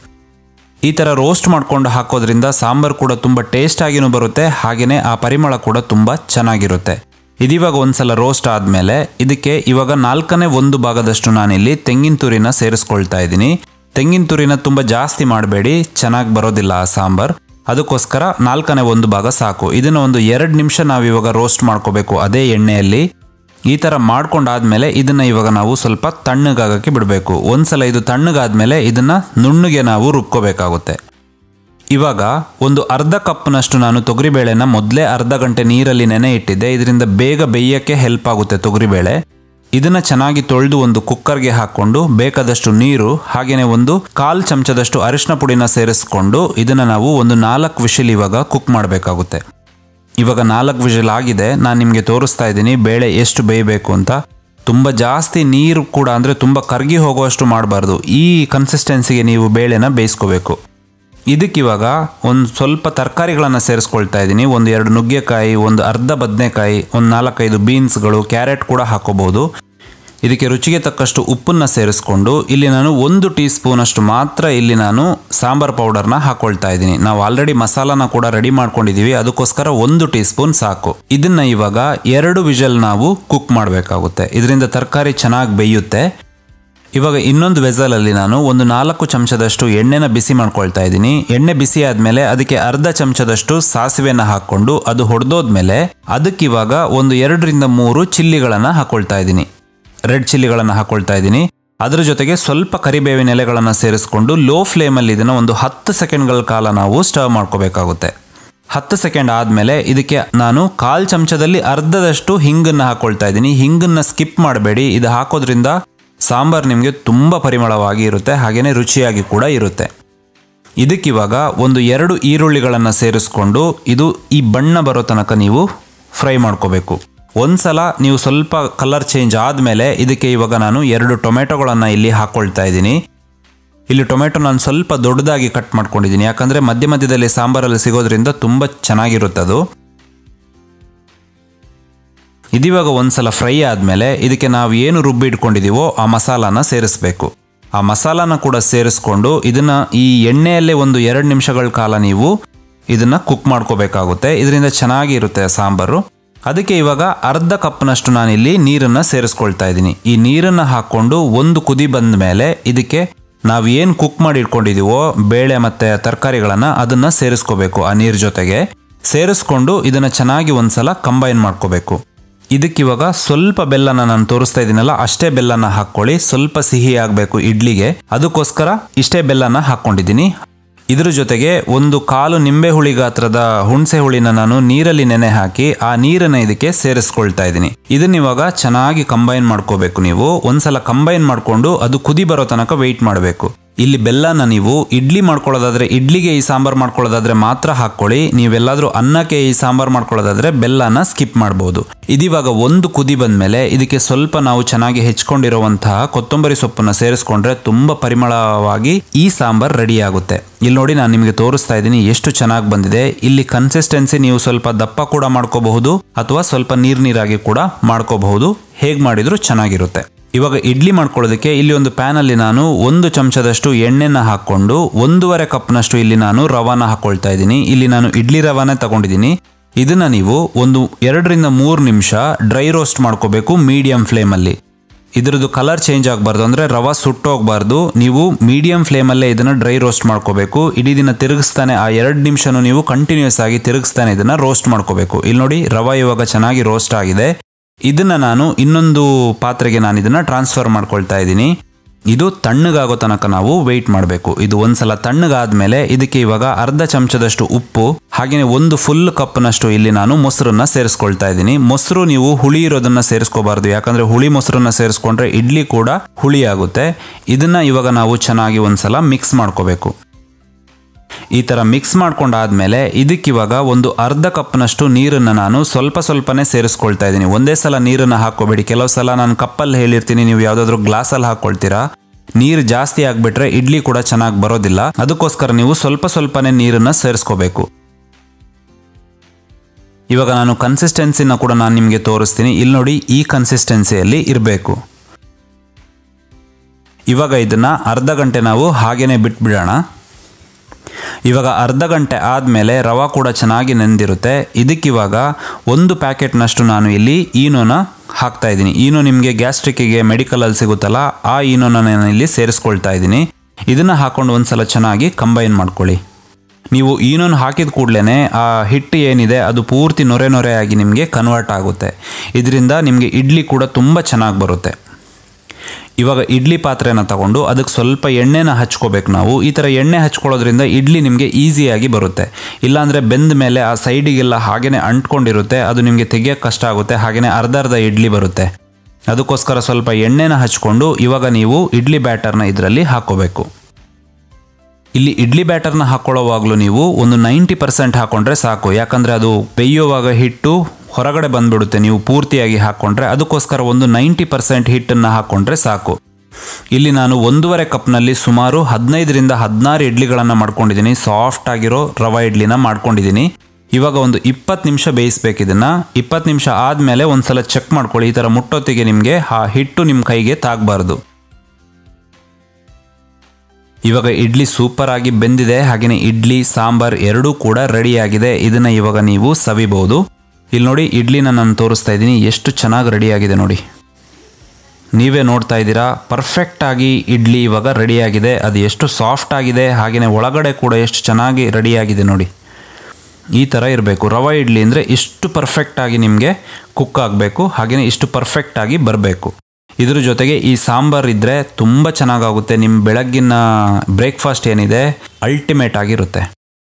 ಈ ಥರ ರೋಸ್ಟ್ ಮಾಡ್ಕೊಂಡು ಹಾಕೋದ್ರಿಂದ ಸಾಂಬಾರು ಕೂಡ ತುಂಬ ಟೇಸ್ಟ್ ಆಗಿನೂ ಬರುತ್ತೆ. ಹಾಗೆಯೇ ಆ ಪರಿಮಳ ಕೂಡ ತುಂಬ ಚೆನ್ನಾಗಿರುತ್ತೆ. ಇದಿವಾಗ ಒಂದ್ಸಲ ರೋಸ್ಟ್ ಆದಮೇಲೆ ಇದಕ್ಕೆ ಇವಾಗ ನಾಲ್ಕನೇ ಒಂದು ಭಾಗದಷ್ಟು ನಾನಿಲ್ಲಿ ತೆಂಗಿನ ತುರಿನ ಸೇರಿಸ್ಕೊಳ್ತಾ ಇದ್ದೀನಿ. ತೆಂಗಿನ ತುರಿನ ತುಂಬ ಜಾಸ್ತಿ ಮಾಡಬೇಡಿ, ಚೆನ್ನಾಗಿ ಬರೋದಿಲ್ಲ ಆ ಸಾಂಬಾರು. ಅದಕ್ಕೋಸ್ಕರ ನಾಲ್ಕನೇ ಒಂದು ಭಾಗ ಸಾಕು. ಇದನ್ನು ಒಂದು ಎರಡು ನಿಮಿಷ ನಾವು ಇವಾಗ ರೋಸ್ಟ್ ಮಾಡ್ಕೋಬೇಕು ಅದೇ ಎಣ್ಣೆಯಲ್ಲಿ. ಈ ಥರ ಮಾಡ್ಕೊಂಡಾದ್ಮೇಲೆ ಇದನ್ನು ಇವಾಗ ನಾವು ಸ್ವಲ್ಪ ತಣ್ಣಗಾಗಕ್ಕೆ ಬಿಡಬೇಕು. ಒಂದ್ಸಲ ಇದು ತಣ್ಣಗಾದ್ಮೇಲೆ ಇದನ್ನು ನುಣ್ಣಗೆ ನಾವು ರುಬ್ಕೋಬೇಕಾಗುತ್ತೆ. ಇವಾಗ ಒಂದು ಅರ್ಧ ಕಪ್ನಷ್ಟು ನಾನು ತೊಗರಿಬೇಳೆನ ಮೊದಲೇ ಅರ್ಧ ಗಂಟೆ ನೀರಲ್ಲಿ ನೆನೆ ಇಟ್ಟಿದ್ದೆ. ಇದರಿಂದ ಬೇಗ ಬೇಯೋಕ್ಕೆ ಹೆಲ್ಪ್ ಆಗುತ್ತೆ ತೊಗರಿಬೇಳೆ. ಇದನ್ನು ಚೆನ್ನಾಗಿ ತೊಳೆದು ಒಂದು ಕುಕ್ಕರ್ಗೆ ಹಾಕ್ಕೊಂಡು ಬೇಕಾದಷ್ಟು ನೀರು ಹಾಗೆಯೇ ಒಂದು ಕಾಲು ಚಮಚದಷ್ಟು ಅರಿಶಿನ ಪುಡಿನ ಸೇರಿಸ್ಕೊಂಡು ಇದನ್ನು ನಾವು ಒಂದು ನಾಲ್ಕು ವಿಷಲ್ ಇವಾಗ ಕುಕ್ ಮಾಡಬೇಕಾಗುತ್ತೆ. ಇವಾಗ ನಾಲ್ಕು ವಿಷಲ್ ಆಗಿದೆ. ನಾನು ನಿಮಗೆ ತೋರಿಸ್ತಾ ಇದ್ದೀನಿ ಬೇಳೆ ಎಷ್ಟು ಬೇಯಬೇಕು ಅಂತ. ತುಂಬ ಜಾಸ್ತಿ ನೀರು ಕೂಡ ಅಂದರೆ ತುಂಬ ಕರಗಿ ಹೋಗುವಷ್ಟು ಮಾಡಬಾರ್ದು. ಈ ಕನ್ಸಿಸ್ಟೆನ್ಸಿಗೆ ನೀವು ಬೇಳೆನ ಬೇಯಿಸ್ಕೋಬೇಕು. ಇದಕ್ಕಿವಾಗ ಒಂದು ಸ್ವಲ್ಪ ತರಕಾರಿಗಳನ್ನು ಸೇರಿಸ್ಕೊಳ್ತಾ ಇದ್ದೀನಿ. ಒಂದು ಎರಡು ನುಗ್ಗೆಕಾಯಿ, ಒಂದು ಅರ್ಧ ಬದನೆಕಾಯಿ, ಒಂದು ನಾಲ್ಕೈದು ಬೀನ್ಸ್ಗಳು, ಕ್ಯಾರೆಟ್ ಕೂಡ ಹಾಕೋಬಹುದು. ಇದಕ್ಕೆ ರುಚಿಗೆ ತಕ್ಕಷ್ಟು ಉಪ್ಪನ್ನು ಸೇರಿಸ್ಕೊಂಡು ಇಲ್ಲಿ ನಾನು ಒಂದು ಟೀ ಸ್ಪೂನ್ ಅಷ್ಟು ಮಾತ್ರ ಇಲ್ಲಿ ನಾನು ಸಾಂಬಾರ್ ಪೌಡರ್ನ ಹಾಕೊಳ್ತಾ ಇದ್ದೀನಿ. ನಾವು ಆಲ್ರೆಡಿ ಮಸಾಲಾನ ಕೂಡ ರೆಡಿ ಮಾಡ್ಕೊಂಡಿದ್ದೀವಿ, ಅದಕ್ಕೋಸ್ಕರ ಒಂದು ಟೀ ಸ್ಪೂನ್ ಸಾಕು. ಇದನ್ನ ಇವಾಗ ಎರಡು ವಿಷಲ್ ನಾವು ಕುಕ್ ಮಾಡಬೇಕಾಗುತ್ತೆ. ಇದರಿಂದ ತರಕಾರಿ ಚೆನ್ನಾಗಿ ಬೇಯುತ್ತೆ. ಇವಾಗ ಇನ್ನೊಂದು ವೆಸಲಲ್ಲಿ ನಾನು ಒಂದು ನಾಲ್ಕು ಚಮಚದಷ್ಟು ಎಣ್ಣೆನ ಬಿಸಿ ಮಾಡ್ಕೊಳ್ತಾ ಇದ್ದೀನಿ. ಎಣ್ಣೆ ಬಿಸಿ ಆದಮೇಲೆ ಅದಕ್ಕೆ ಅರ್ಧ ಚಮಚದಷ್ಟು ಸಾಸಿವೆನ ಹಾಕ್ಕೊಂಡು ಅದು ಹೊಡೆದೋದ್ಮೇಲೆ ಅದಕ್ಕಿವಾಗ ಒಂದು ಎರಡರಿಂದ ಮೂರು ಚಿಲ್ಲಿಗಳನ್ನು ಹಾಕೊಳ್ತಾ ಇದ್ದೀನಿ. ರೆಡ್ ಚಿಲ್ಲಿಗಳನ್ನು ಹಾಕೊಳ್ತಾ ಇದ್ದೀನಿ. ಅದರ ಜೊತೆಗೆ ಸ್ವಲ್ಪ ಕರಿಬೇವಿನ ಎಲೆಗಳನ್ನು ಸೇರಿಸ್ಕೊಂಡು ಲೋ ಫ್ಲೇಮಲ್ಲಿ ಇದನ್ನು ಒಂದು ಹತ್ತು ಸೆಕೆಂಡ್ಗಳ ಕಾಲ ನಾವು ಸ್ಟವ್ ಮಾಡ್ಕೋಬೇಕಾಗುತ್ತೆ. ಹತ್ತು ಸೆಕೆಂಡ್ ಆದಮೇಲೆ ಇದಕ್ಕೆ ನಾನು ಕಾಲು ಚಮಚದಲ್ಲಿ ಅರ್ಧದಷ್ಟು ಹಿಂಗನ್ನು ಹಾಕೊಳ್ತಾ ಇದ್ದೀನಿ. ಹಿಂಗನ್ನು ಸ್ಕಿಪ್ ಮಾಡಬೇಡಿ. ಇದು ಹಾಕೋದ್ರಿಂದ ಸಾಂಬಾರು ನಿಮಗೆ ತುಂಬ ಪರಿಮಳವಾಗಿ ಇರುತ್ತೆ, ಹಾಗೆಯೇ ರುಚಿಯಾಗಿ ಕೂಡ ಇರುತ್ತೆ. ಇದಕ್ಕಿವಾಗ ಒಂದು ಎರಡು ಈರುಳ್ಳಿಗಳನ್ನು ಸೇರಿಸ್ಕೊಂಡು ಇದು ಈ ಬಣ್ಣ ಬರೋ ತನಕ ನೀವು ಫ್ರೈ ಮಾಡ್ಕೋಬೇಕು. ಒಂದ್ಸಲ ನೀವು ಸ್ವಲ್ಪ ಕಲರ್ ಚೇಂಜ್ ಆದಮೇಲೆ ಇದಕ್ಕೆ ಇವಾಗ ನಾನು ಎರಡು ಟೊಮೆಟೊಗಳನ್ನು ಇಲ್ಲಿ ಹಾಕ್ಕೊಳ್ತಾ ಇದ್ದೀನಿ. ಇಲ್ಲಿ ಟೊಮೆಟೊ ನಾನು ಸ್ವಲ್ಪ ದೊಡ್ಡದಾಗಿ ಕಟ್ ಮಾಡ್ಕೊಂಡಿದ್ದೀನಿ, ಯಾಕಂದರೆ ಮಧ್ಯ ಮಧ್ಯದಲ್ಲಿ ಸಾಂಬಾರಲ್ಲಿ ಸಿಗೋದ್ರಿಂದ ತುಂಬ ಚೆನ್ನಾಗಿರುತ್ತೆ ಅದು. ಇದಿವಾಗ ಒಂದ್ಸಲ ಫ್ರೈ ಆದಮೇಲೆ ಇದಕ್ಕೆ ನಾವು ಏನು ರುಬ್ಬಿ ಇಟ್ಕೊಂಡಿದ್ದೀವೋ ಆ ಮಸಾಲಾನ ಸೇರಿಸ್ಬೇಕು. ಆ ಮಸಾಲಾನ ಕೂಡ ಸೇರಿಸ್ಕೊಂಡು ಇದನ್ನು ಈ ಎಣ್ಣೆಯಲ್ಲೇ ಒಂದು ಎರಡು ನಿಮಿಷಗಳ ಕಾಲ ನೀವು ಇದನ್ನು ಕುಕ್ ಮಾಡ್ಕೋಬೇಕಾಗುತ್ತೆ. ಇದರಿಂದ ಚೆನ್ನಾಗಿರುತ್ತೆ ಸಾಂಬಾರು. ಅದಕ್ಕೆ ಇವಾಗ ಅರ್ಧ ಕಪ್ನಷ್ಟು ನಾನಿಲ್ಲಿ ನೀರನ್ನು ಸೇರಿಸ್ಕೊಳ್ತಾ ಇದ್ದೀನಿ. ಈ ನೀರನ್ನು ಹಾಕ್ಕೊಂಡು ಒಂದು ಕುದಿ ಬಂದ ಮೇಲೆ ಇದಕ್ಕೆ ನಾವು ಏನು ಕುಕ್ ಮಾಡಿ ಇಟ್ಕೊಂಡಿದ್ದೀವೋ ಬೇಳೆ ಮತ್ತು ತರಕಾರಿಗಳನ್ನು ಅದನ್ನು ಸೇರಿಸ್ಕೋಬೇಕು. ಆ ನೀರು ಜೊತೆಗೆ ಸೇರಿಸ್ಕೊಂಡು ಇದನ್ನು ಚೆನ್ನಾಗಿ ಒಂದ್ಸಲ ಕಂಬೈನ್ ಮಾಡ್ಕೋಬೇಕು. ಇದಕ್ಕಿವಾಗ ಸ್ವಲ್ಪ ಬೆಲ್ಲನ ನಾನು ತೋರಿಸ್ತಾ ಇದ್ದೀನಲ್ಲ ಅಷ್ಟೇ ಬೆಲ್ಲನ ಹಾಕ್ಕೊಳ್ಳಿ. ಸ್ವಲ್ಪ ಸಿಹಿ ಆಗಬೇಕು ಇಡ್ಲಿಗೆ, ಅದಕ್ಕೋಸ್ಕರ ಇಷ್ಟೇ ಬೆಲ್ಲನ ಹಾಕ್ಕೊಂಡಿದ್ದೀನಿ. ಇದ್ರ ಜೊತೆಗೆ ಒಂದು ಕಾಲು ನಿಂಬೆ ಹುಳಿ ಗಾತ್ರದ ಹುಣಸೆ ಹುಳಿನ ನಾನು ನೀರಲ್ಲಿ ನೆನೆ ಹಾಕಿ ಆ ನೀರನ್ನ ಇದಕ್ಕೆ ಸೇರಿಸ್ಕೊಳ್ತಾ ಇದ್ದೀನಿ. ಇದನ್ನ ಇವಾಗ ಚೆನ್ನಾಗಿ ಕಂಬೈನ್ ಮಾಡ್ಕೋಬೇಕು. ನೀವು ಒಂದ್ಸಲ ಕಂಬೈನ್ ಮಾಡ್ಕೊಂಡು ಅದು ಕುದಿ ಬರೋ ತನಕ ವೆಯ್ಟ್ ಮಾಡಬೇಕು. ಇಲ್ಲಿ ಬೆಲ್ಲನ ನೀವು ಇಡ್ಲಿ ಮಾಡ್ಕೊಳ್ಳೋದಾದ್ರೆ ಇಡ್ಲಿಗೆ ಈ ಸಾಂಬಾರ್ ಮಾಡ್ಕೊಳ್ಳೋದಾದ್ರೆ ಮಾತ್ರ ಹಾಕೊಳ್ಳಿ. ನೀವೆಲ್ಲಾದ್ರೂ ಅನ್ನಕ್ಕೆ ಈ ಸಾಂಬಾರ್ ಮಾಡ್ಕೊಳ್ಳೋದಾದ್ರೆ ಬೆಲ್ಲನ ಸ್ಕಿಪ್ ಮಾಡಬಹುದು. ಇದಿವಾಗ ಒಂದು ಕುದಿ ಬಂದ್ಮೇಲೆ ಇದಕ್ಕೆ ಸ್ವಲ್ಪ ನಾವು ಚೆನ್ನಾಗಿ ಹೆಚ್ಕೊಂಡಿರುವಂತಹ ಕೊತ್ತಂಬರಿ ಸೊಪ್ಪನ್ನ ಸೇರಿಸ್ಕೊಂಡ್ರೆ ತುಂಬಾ ಪರಿಮಳವಾಗಿ ಈ ಸಾಂಬಾರ್ ರೆಡಿ ಆಗುತ್ತೆ. ಇಲ್ಲಿ ನೋಡಿ ನಾನು ನಿಮಗೆ ತೋರಿಸ್ತಾ ಇದ್ದೀನಿ ಎಷ್ಟು ಚೆನ್ನಾಗಿ ಬಂದಿದೆ. ಇಲ್ಲಿ ಕನ್ಸಿಸ್ಟೆನ್ಸಿ ನೀವು ಸ್ವಲ್ಪ ದಪ್ಪ ಕೂಡ ಮಾಡ್ಕೋಬಹುದು ಅಥವಾ ಸ್ವಲ್ಪ ನೀರ್ ನೀರಾಗಿ ಕೂಡ ಮಾಡ್ಕೋಬಹುದು. ಹೇಗ್ ಮಾಡಿದ್ರು ಚೆನ್ನಾಗಿರುತ್ತೆ. ಇವಾಗ ಇಡ್ಲಿ ಮಾಡ್ಕೊಳ್ಳೋದಕ್ಕೆ ಇಲ್ಲಿ ಒಂದು ಪ್ಯಾನ್ ಅಲ್ಲಿ ನಾನು ಒಂದು ಚಮಚದಷ್ಟು ಎಣ್ಣೆನ ಹಾಕೊಂಡು ಒಂದೂವರೆ ಕಪ್ನಷ್ಟು ಇಲ್ಲಿ ನಾನು ರವಾನ ಹಾಕೊಳ್ತಾ ಇದ್ದೀನಿ. ಇಲ್ಲಿ ನಾನು ಇಡ್ಲಿ ರವಾನೆ ತಗೊಂಡಿದ್ದೀನಿ. ಇದನ್ನ ನೀವು ಒಂದು ಎರಡರಿಂದ ಮೂರು ನಿಮಿಷ ಡ್ರೈ ರೋಸ್ಟ್ ಮಾಡ್ಕೋಬೇಕು ಮೀಡಿಯಂ ಫ್ಲೇಮ್ ಅಲ್ಲಿ. ಇದ್ರದ್ದು ಕಲರ್ ಚೇಂಜ್ ಆಗಬಾರ್ದು, ಅಂದ್ರೆ ರವಾ ಸುಟ್ಟೋಗ್ಬಾರ್ದು. ನೀವು ಮೀಡಿಯಂ ಫ್ಲೇಮ್ ಅಲ್ಲೇ ಇದನ್ನ ಡ್ರೈ ರೋಸ್ಟ್ ಮಾಡ್ಕೋಬೇಕು. ಇಡೀ ದಿನ ತಿರುಗಿಸ್ತಾನೆ ಆ ಎರಡು ನಿಮಿಷನೂ ನೀವು ಕಂಟಿನ್ಯೂಸ್ ಆಗಿ ತಿರುಗಿಸ್ತಾನೆ ಇದನ್ನ ರೋಸ್ಟ್ ಮಾಡ್ಕೋಬೇಕು. ಇಲ್ಲಿ ನೋಡಿ ರವಾ ಇವಾಗ ಚೆನ್ನಾಗಿ ರೋಸ್ಟ್ ಆಗಿದೆ. ಇದನ್ನ ನಾನು ಇನ್ನೊಂದು ಪಾತ್ರೆಗೆ ನಾನು ಇದನ್ನ ಟ್ರಾನ್ಸ್ಫರ್ ಮಾಡ್ಕೊಳ್ತಾ ಇದ್ದೀನಿ. ಇದು ತಣ್ಣಗಾಗೋ ತನಕ ನಾವು ವೆಯ್ಟ್ ಮಾಡಬೇಕು. ಇದು ಒಂದ್ಸಲ ತಣ್ಣಗಾದ್ಮೇಲೆ ಇದಕ್ಕೆ ಇವಾಗ ಅರ್ಧ ಚಮಚದಷ್ಟು ಉಪ್ಪು ಹಾಗೇನೆ ಒಂದು ಫುಲ್ ಕಪ್ನಷ್ಟು ಇಲ್ಲಿ ನಾನು ಮೊಸರನ್ನ ಸೇರಿಸ್ಕೊಳ್ತಾ ಇದ್ದೀನಿ. ಮೊಸರು ನೀವು ಹುಳಿ ಇರೋದನ್ನ ಸೇರಿಸ್ಕೋಬಾರ್ದು, ಯಾಕಂದ್ರೆ ಹುಳಿ ಮೊಸರನ್ನ ಸೇರಿಸ್ಕೊಂಡ್ರೆ ಇಡ್ಲಿ ಕೂಡ ಹುಳಿ ಆಗುತ್ತೆ. ಇದನ್ನ ಇವಾಗ ನಾವು ಚೆನ್ನಾಗಿ ಒಂದ್ಸಲ ಮಿಕ್ಸ್ ಮಾಡ್ಕೋಬೇಕು. ಈ ತರ ಮಿಕ್ಸ್ ಮಾಡ್ಕೊಂಡಾದ್ಮೇಲೆ ಇದಕ್ಕಿವಾಗ ಒಂದು ಅರ್ಧ ಕಪ್ನಷ್ಟು ನೀರನ್ನ ನಾನು ಸ್ವಲ್ಪ ಸ್ವಲ್ಪನೇ ಸೇರಿಸ್ಕೊಳ್ತಾ ಇದ್ದೀನಿ. ಒಂದೇ ಸಲ ನೀರನ್ನ ಹಾಕೋಬೇಡಿ. ಕೆಲವು ಸಲ ನಾನು ಕಪ್ಪಲ್ಲಿ ಹೇಳಿರ್ತೀನಿ, ನೀವು ಯಾವ್ದಾದ್ರು ಗ್ಲಾಸಲ್ಲಿ ಹಾಕೊಳ್ತೀರಾ. ನೀರು ಜಾಸ್ತಿ ಆಗ್ಬಿಟ್ರೆ ಇಡ್ಲಿ ಕೂಡ ಚೆನ್ನಾಗಿ ಬರೋದಿಲ್ಲ. ಅದಕ್ಕೋಸ್ಕರ ನೀವು ಸ್ವಲ್ಪ ಸ್ವಲ್ಪನೇ ನೀರನ್ನ ಸೇರಿಸ್ಕೋಬೇಕು. ಇವಾಗ ನಾನು ಕನ್ಸಿಸ್ಟೆನ್ಸಿನ ಕೂಡ ನಾನು ನಿಮಗೆ ತೋರಿಸ್ತೀನಿ. ಇಲ್ಲಿ ನೋಡಿ ಈ ಕನ್ಸಿಸ್ಟೆನ್ಸಿಯಲ್ಲಿ ಇರಬೇಕು. ಇವಾಗ ಇದನ್ನ ಅರ್ಧ ಗಂಟೆ ನಾವು ಹಾಗೇನೆ ಬಿಟ್ಬಿಡೋಣ. ಇವಾಗ ಅರ್ಧ ಗಂಟೆ ಆದಮೇಲೆ ರವಾ ಕೂಡ ಚೆನ್ನಾಗಿ ನೆಂದಿರುತ್ತೆ. ಇದಕ್ಕಿವಾಗ ಒಂದು ಪ್ಯಾಕೆಟ್ನಷ್ಟು ನಾನು ಇಲ್ಲಿ ಈನೋನ ಹಾಕ್ತಾ ಇದ್ದೀನಿ. ಈನೋ ನಿಮಗೆ ಗ್ಯಾಸ್ಟ್ರಿಕ್ಕಿಗೆ ಮೆಡಿಕಲಲ್ಲಿ ಸಿಗುತ್ತಲ್ಲ, ಆ ಈನೋನ ನಾನು ಇಲ್ಲಿ ಸೇರಿಸ್ಕೊಳ್ತಾ ಇದ್ದೀನಿ. ಇದನ್ನು ಹಾಕೊಂಡು ಒಂದ್ಸಲ ಚೆನ್ನಾಗಿ ಕಂಬೈನ್ ಮಾಡ್ಕೊಳ್ಳಿ. ನೀವು ಈನೋನ ಹಾಕಿದ ಕೂಡಲೇ ಆ ಹಿಟ್ಟು ಏನಿದೆ ಅದು ಪೂರ್ತಿ ನೊರೆ ನೊರೆಯಾಗಿ ನಿಮಗೆ ಕನ್ವರ್ಟ್ ಆಗುತ್ತೆ. ಇದರಿಂದ ನಿಮಗೆ ಇಡ್ಲಿ ಕೂಡ ತುಂಬ ಚೆನ್ನಾಗಿ ಬರುತ್ತೆ. ಇವಾಗ ಇಡ್ಲಿ ಪಾತ್ರೆನ ತಗೊಂಡು ಅದಕ್ಕೆ ಸ್ವಲ್ಪ ಎಣ್ಣೆನ ಹಚ್ಕೋಬೇಕು ನಾವು. ಈ ಥರ ಎಣ್ಣೆ ಹಚ್ಕೊಳ್ಳೋದ್ರಿಂದ ಇಡ್ಲಿ ನಿಮಗೆ ಈಸಿಯಾಗಿ ಬರುತ್ತೆ. ಇಲ್ಲಾಂದರೆ ಬೆಂದ ಮೇಲೆ ಆ ಸೈಡಿಗೆಲ್ಲ ಹಾಗೇನೆ ಅಂಟ್ಕೊಂಡಿರುತ್ತೆ, ಅದು ನಿಮಗೆ ತೆಗಿಯೋಕ್ಕೆ ಕಷ್ಟ ಆಗುತ್ತೆ. ಹಾಗೆಯೇ ಅರ್ಧ ಅರ್ಧ ಇಡ್ಲಿ ಬರುತ್ತೆ. ಅದಕ್ಕೋಸ್ಕರ ಸ್ವಲ್ಪ ಎಣ್ಣೆನ ಹಚ್ಕೊಂಡು ಇವಾಗ ನೀವು ಇಡ್ಲಿ ಬ್ಯಾಟರ್ನ ಇದರಲ್ಲಿ ಹಾಕೋಬೇಕು. ಇಲ್ಲಿ ಇಡ್ಲಿ ಬ್ಯಾಟರ್ನ ಹಾಕೊಳ್ಳೋವಾಗಲೂ ನೀವು ಒಂದು ನೈಂಟಿ ಪರ್ಸೆಂಟ್ ಹಾಕೊಂಡ್ರೆ ಸಾಕು, ಯಾಕಂದರೆ ಅದು ಬೇಯುವಾಗ ಹಿಟ್ಟು ಹೊರಗಡೆ ಬಂದ್ಬಿಡುತ್ತೆ ನೀವು ಪೂರ್ತಿಯಾಗಿ ಹಾಕ್ಕೊಂಡ್ರೆ. ಅದಕ್ಕೋಸ್ಕರ ಒಂದು ನೈಂಟಿ ಪರ್ಸೆಂಟ್ ಹಿಟ್ಟನ್ನು ಹಾಕ್ಕೊಂಡ್ರೆ ಸಾಕು. ಇಲ್ಲಿ ನಾನು ಒಂದೂವರೆ ಕಪ್ನಲ್ಲಿ ಸುಮಾರು ಹದಿನೈದರಿಂದ ಹದಿನಾರು ಇಡ್ಲಿಗಳನ್ನು ಮಾಡ್ಕೊಂಡಿದ್ದೀನಿ. ಸಾಫ್ಟ್ ಆಗಿರೋ ರವಾ ಇಡ್ಲಿನ ಮಾಡ್ಕೊಂಡಿದ್ದೀನಿ. ಇವಾಗ ಒಂದು ಇಪ್ಪತ್ತು ನಿಮಿಷ ಬೇಯಿಸ್ಬೇಕು ಇದನ್ನು. ಇಪ್ಪತ್ತು ನಿಮಿಷ ಆದಮೇಲೆ ಒಂದ್ಸಲ ಚೆಕ್ ಮಾಡ್ಕೊಳ್ಳಿ. ಈ ಥರ ಮುಟ್ಟೊತ್ತಿಗೆ ನಿಮಗೆ ಆ ಹಿಟ್ಟು ನಿಮ್ಮ ಕೈಗೆ ತಾಗಬಾರ್ದು. ಇವಾಗ ಇಡ್ಲಿ ಸೂಪರ್ ಆಗಿ ಬೆಂದಿದೆ. ಹಾಗೆಯೇ ಇಡ್ಲಿ ಸಾಂಬಾರ್ ಎರಡೂ ಕೂಡ ರೆಡಿಯಾಗಿದೆ. ಇದನ್ನು ಇವಾಗ ನೀವು ಸವಿಬಹುದು. ಇಲ್ಲಿ ನೋಡಿ ಇಡ್ಲಿನ ನಾನು ತೋರಿಸ್ತಾ ಇದ್ದೀನಿ, ಎಷ್ಟು ಚೆನ್ನಾಗಿ ರೆಡಿಯಾಗಿದೆ ನೋಡಿ. ನೀವೇ ನೋಡ್ತಾ ಇದ್ದೀರಾ, ಪರ್ಫೆಕ್ಟಾಗಿ ಇಡ್ಲಿ ಇವಾಗ ರೆಡಿಯಾಗಿದೆ. ಅದು ಎಷ್ಟು ಸಾಫ್ಟ್ ಆಗಿದೆ, ಹಾಗೆಯೇ ಒಳಗಡೆ ಕೂಡ ಎಷ್ಟು ಚೆನ್ನಾಗಿ ರೆಡಿಯಾಗಿದೆ ನೋಡಿ. ಈ ಥರ ಇರಬೇಕು ರವಾ ಇಡ್ಲಿ ಅಂದರೆ. ಇಷ್ಟು ಪರ್ಫೆಕ್ಟಾಗಿ ನಿಮಗೆ ಕುಕ್ ಆಗಬೇಕು, ಹಾಗೆಯೇ ಇಷ್ಟು ಪರ್ಫೆಕ್ಟಾಗಿ ಬರಬೇಕು. ಇದ್ರ ಜೊತೆಗೆ ಈ ಸಾಂಬಾರ್ ಇದ್ದರೆ ತುಂಬ ಚೆನ್ನಾಗಾಗುತ್ತೆ. ನಿಮ್ಮ ಬೆಳಗ್ಗಿನ ಬ್ರೇಕ್ಫಾಸ್ಟ್ ಏನಿದೆ ಅಲ್ಟಿಮೇಟ್ ಆಗಿರುತ್ತೆ.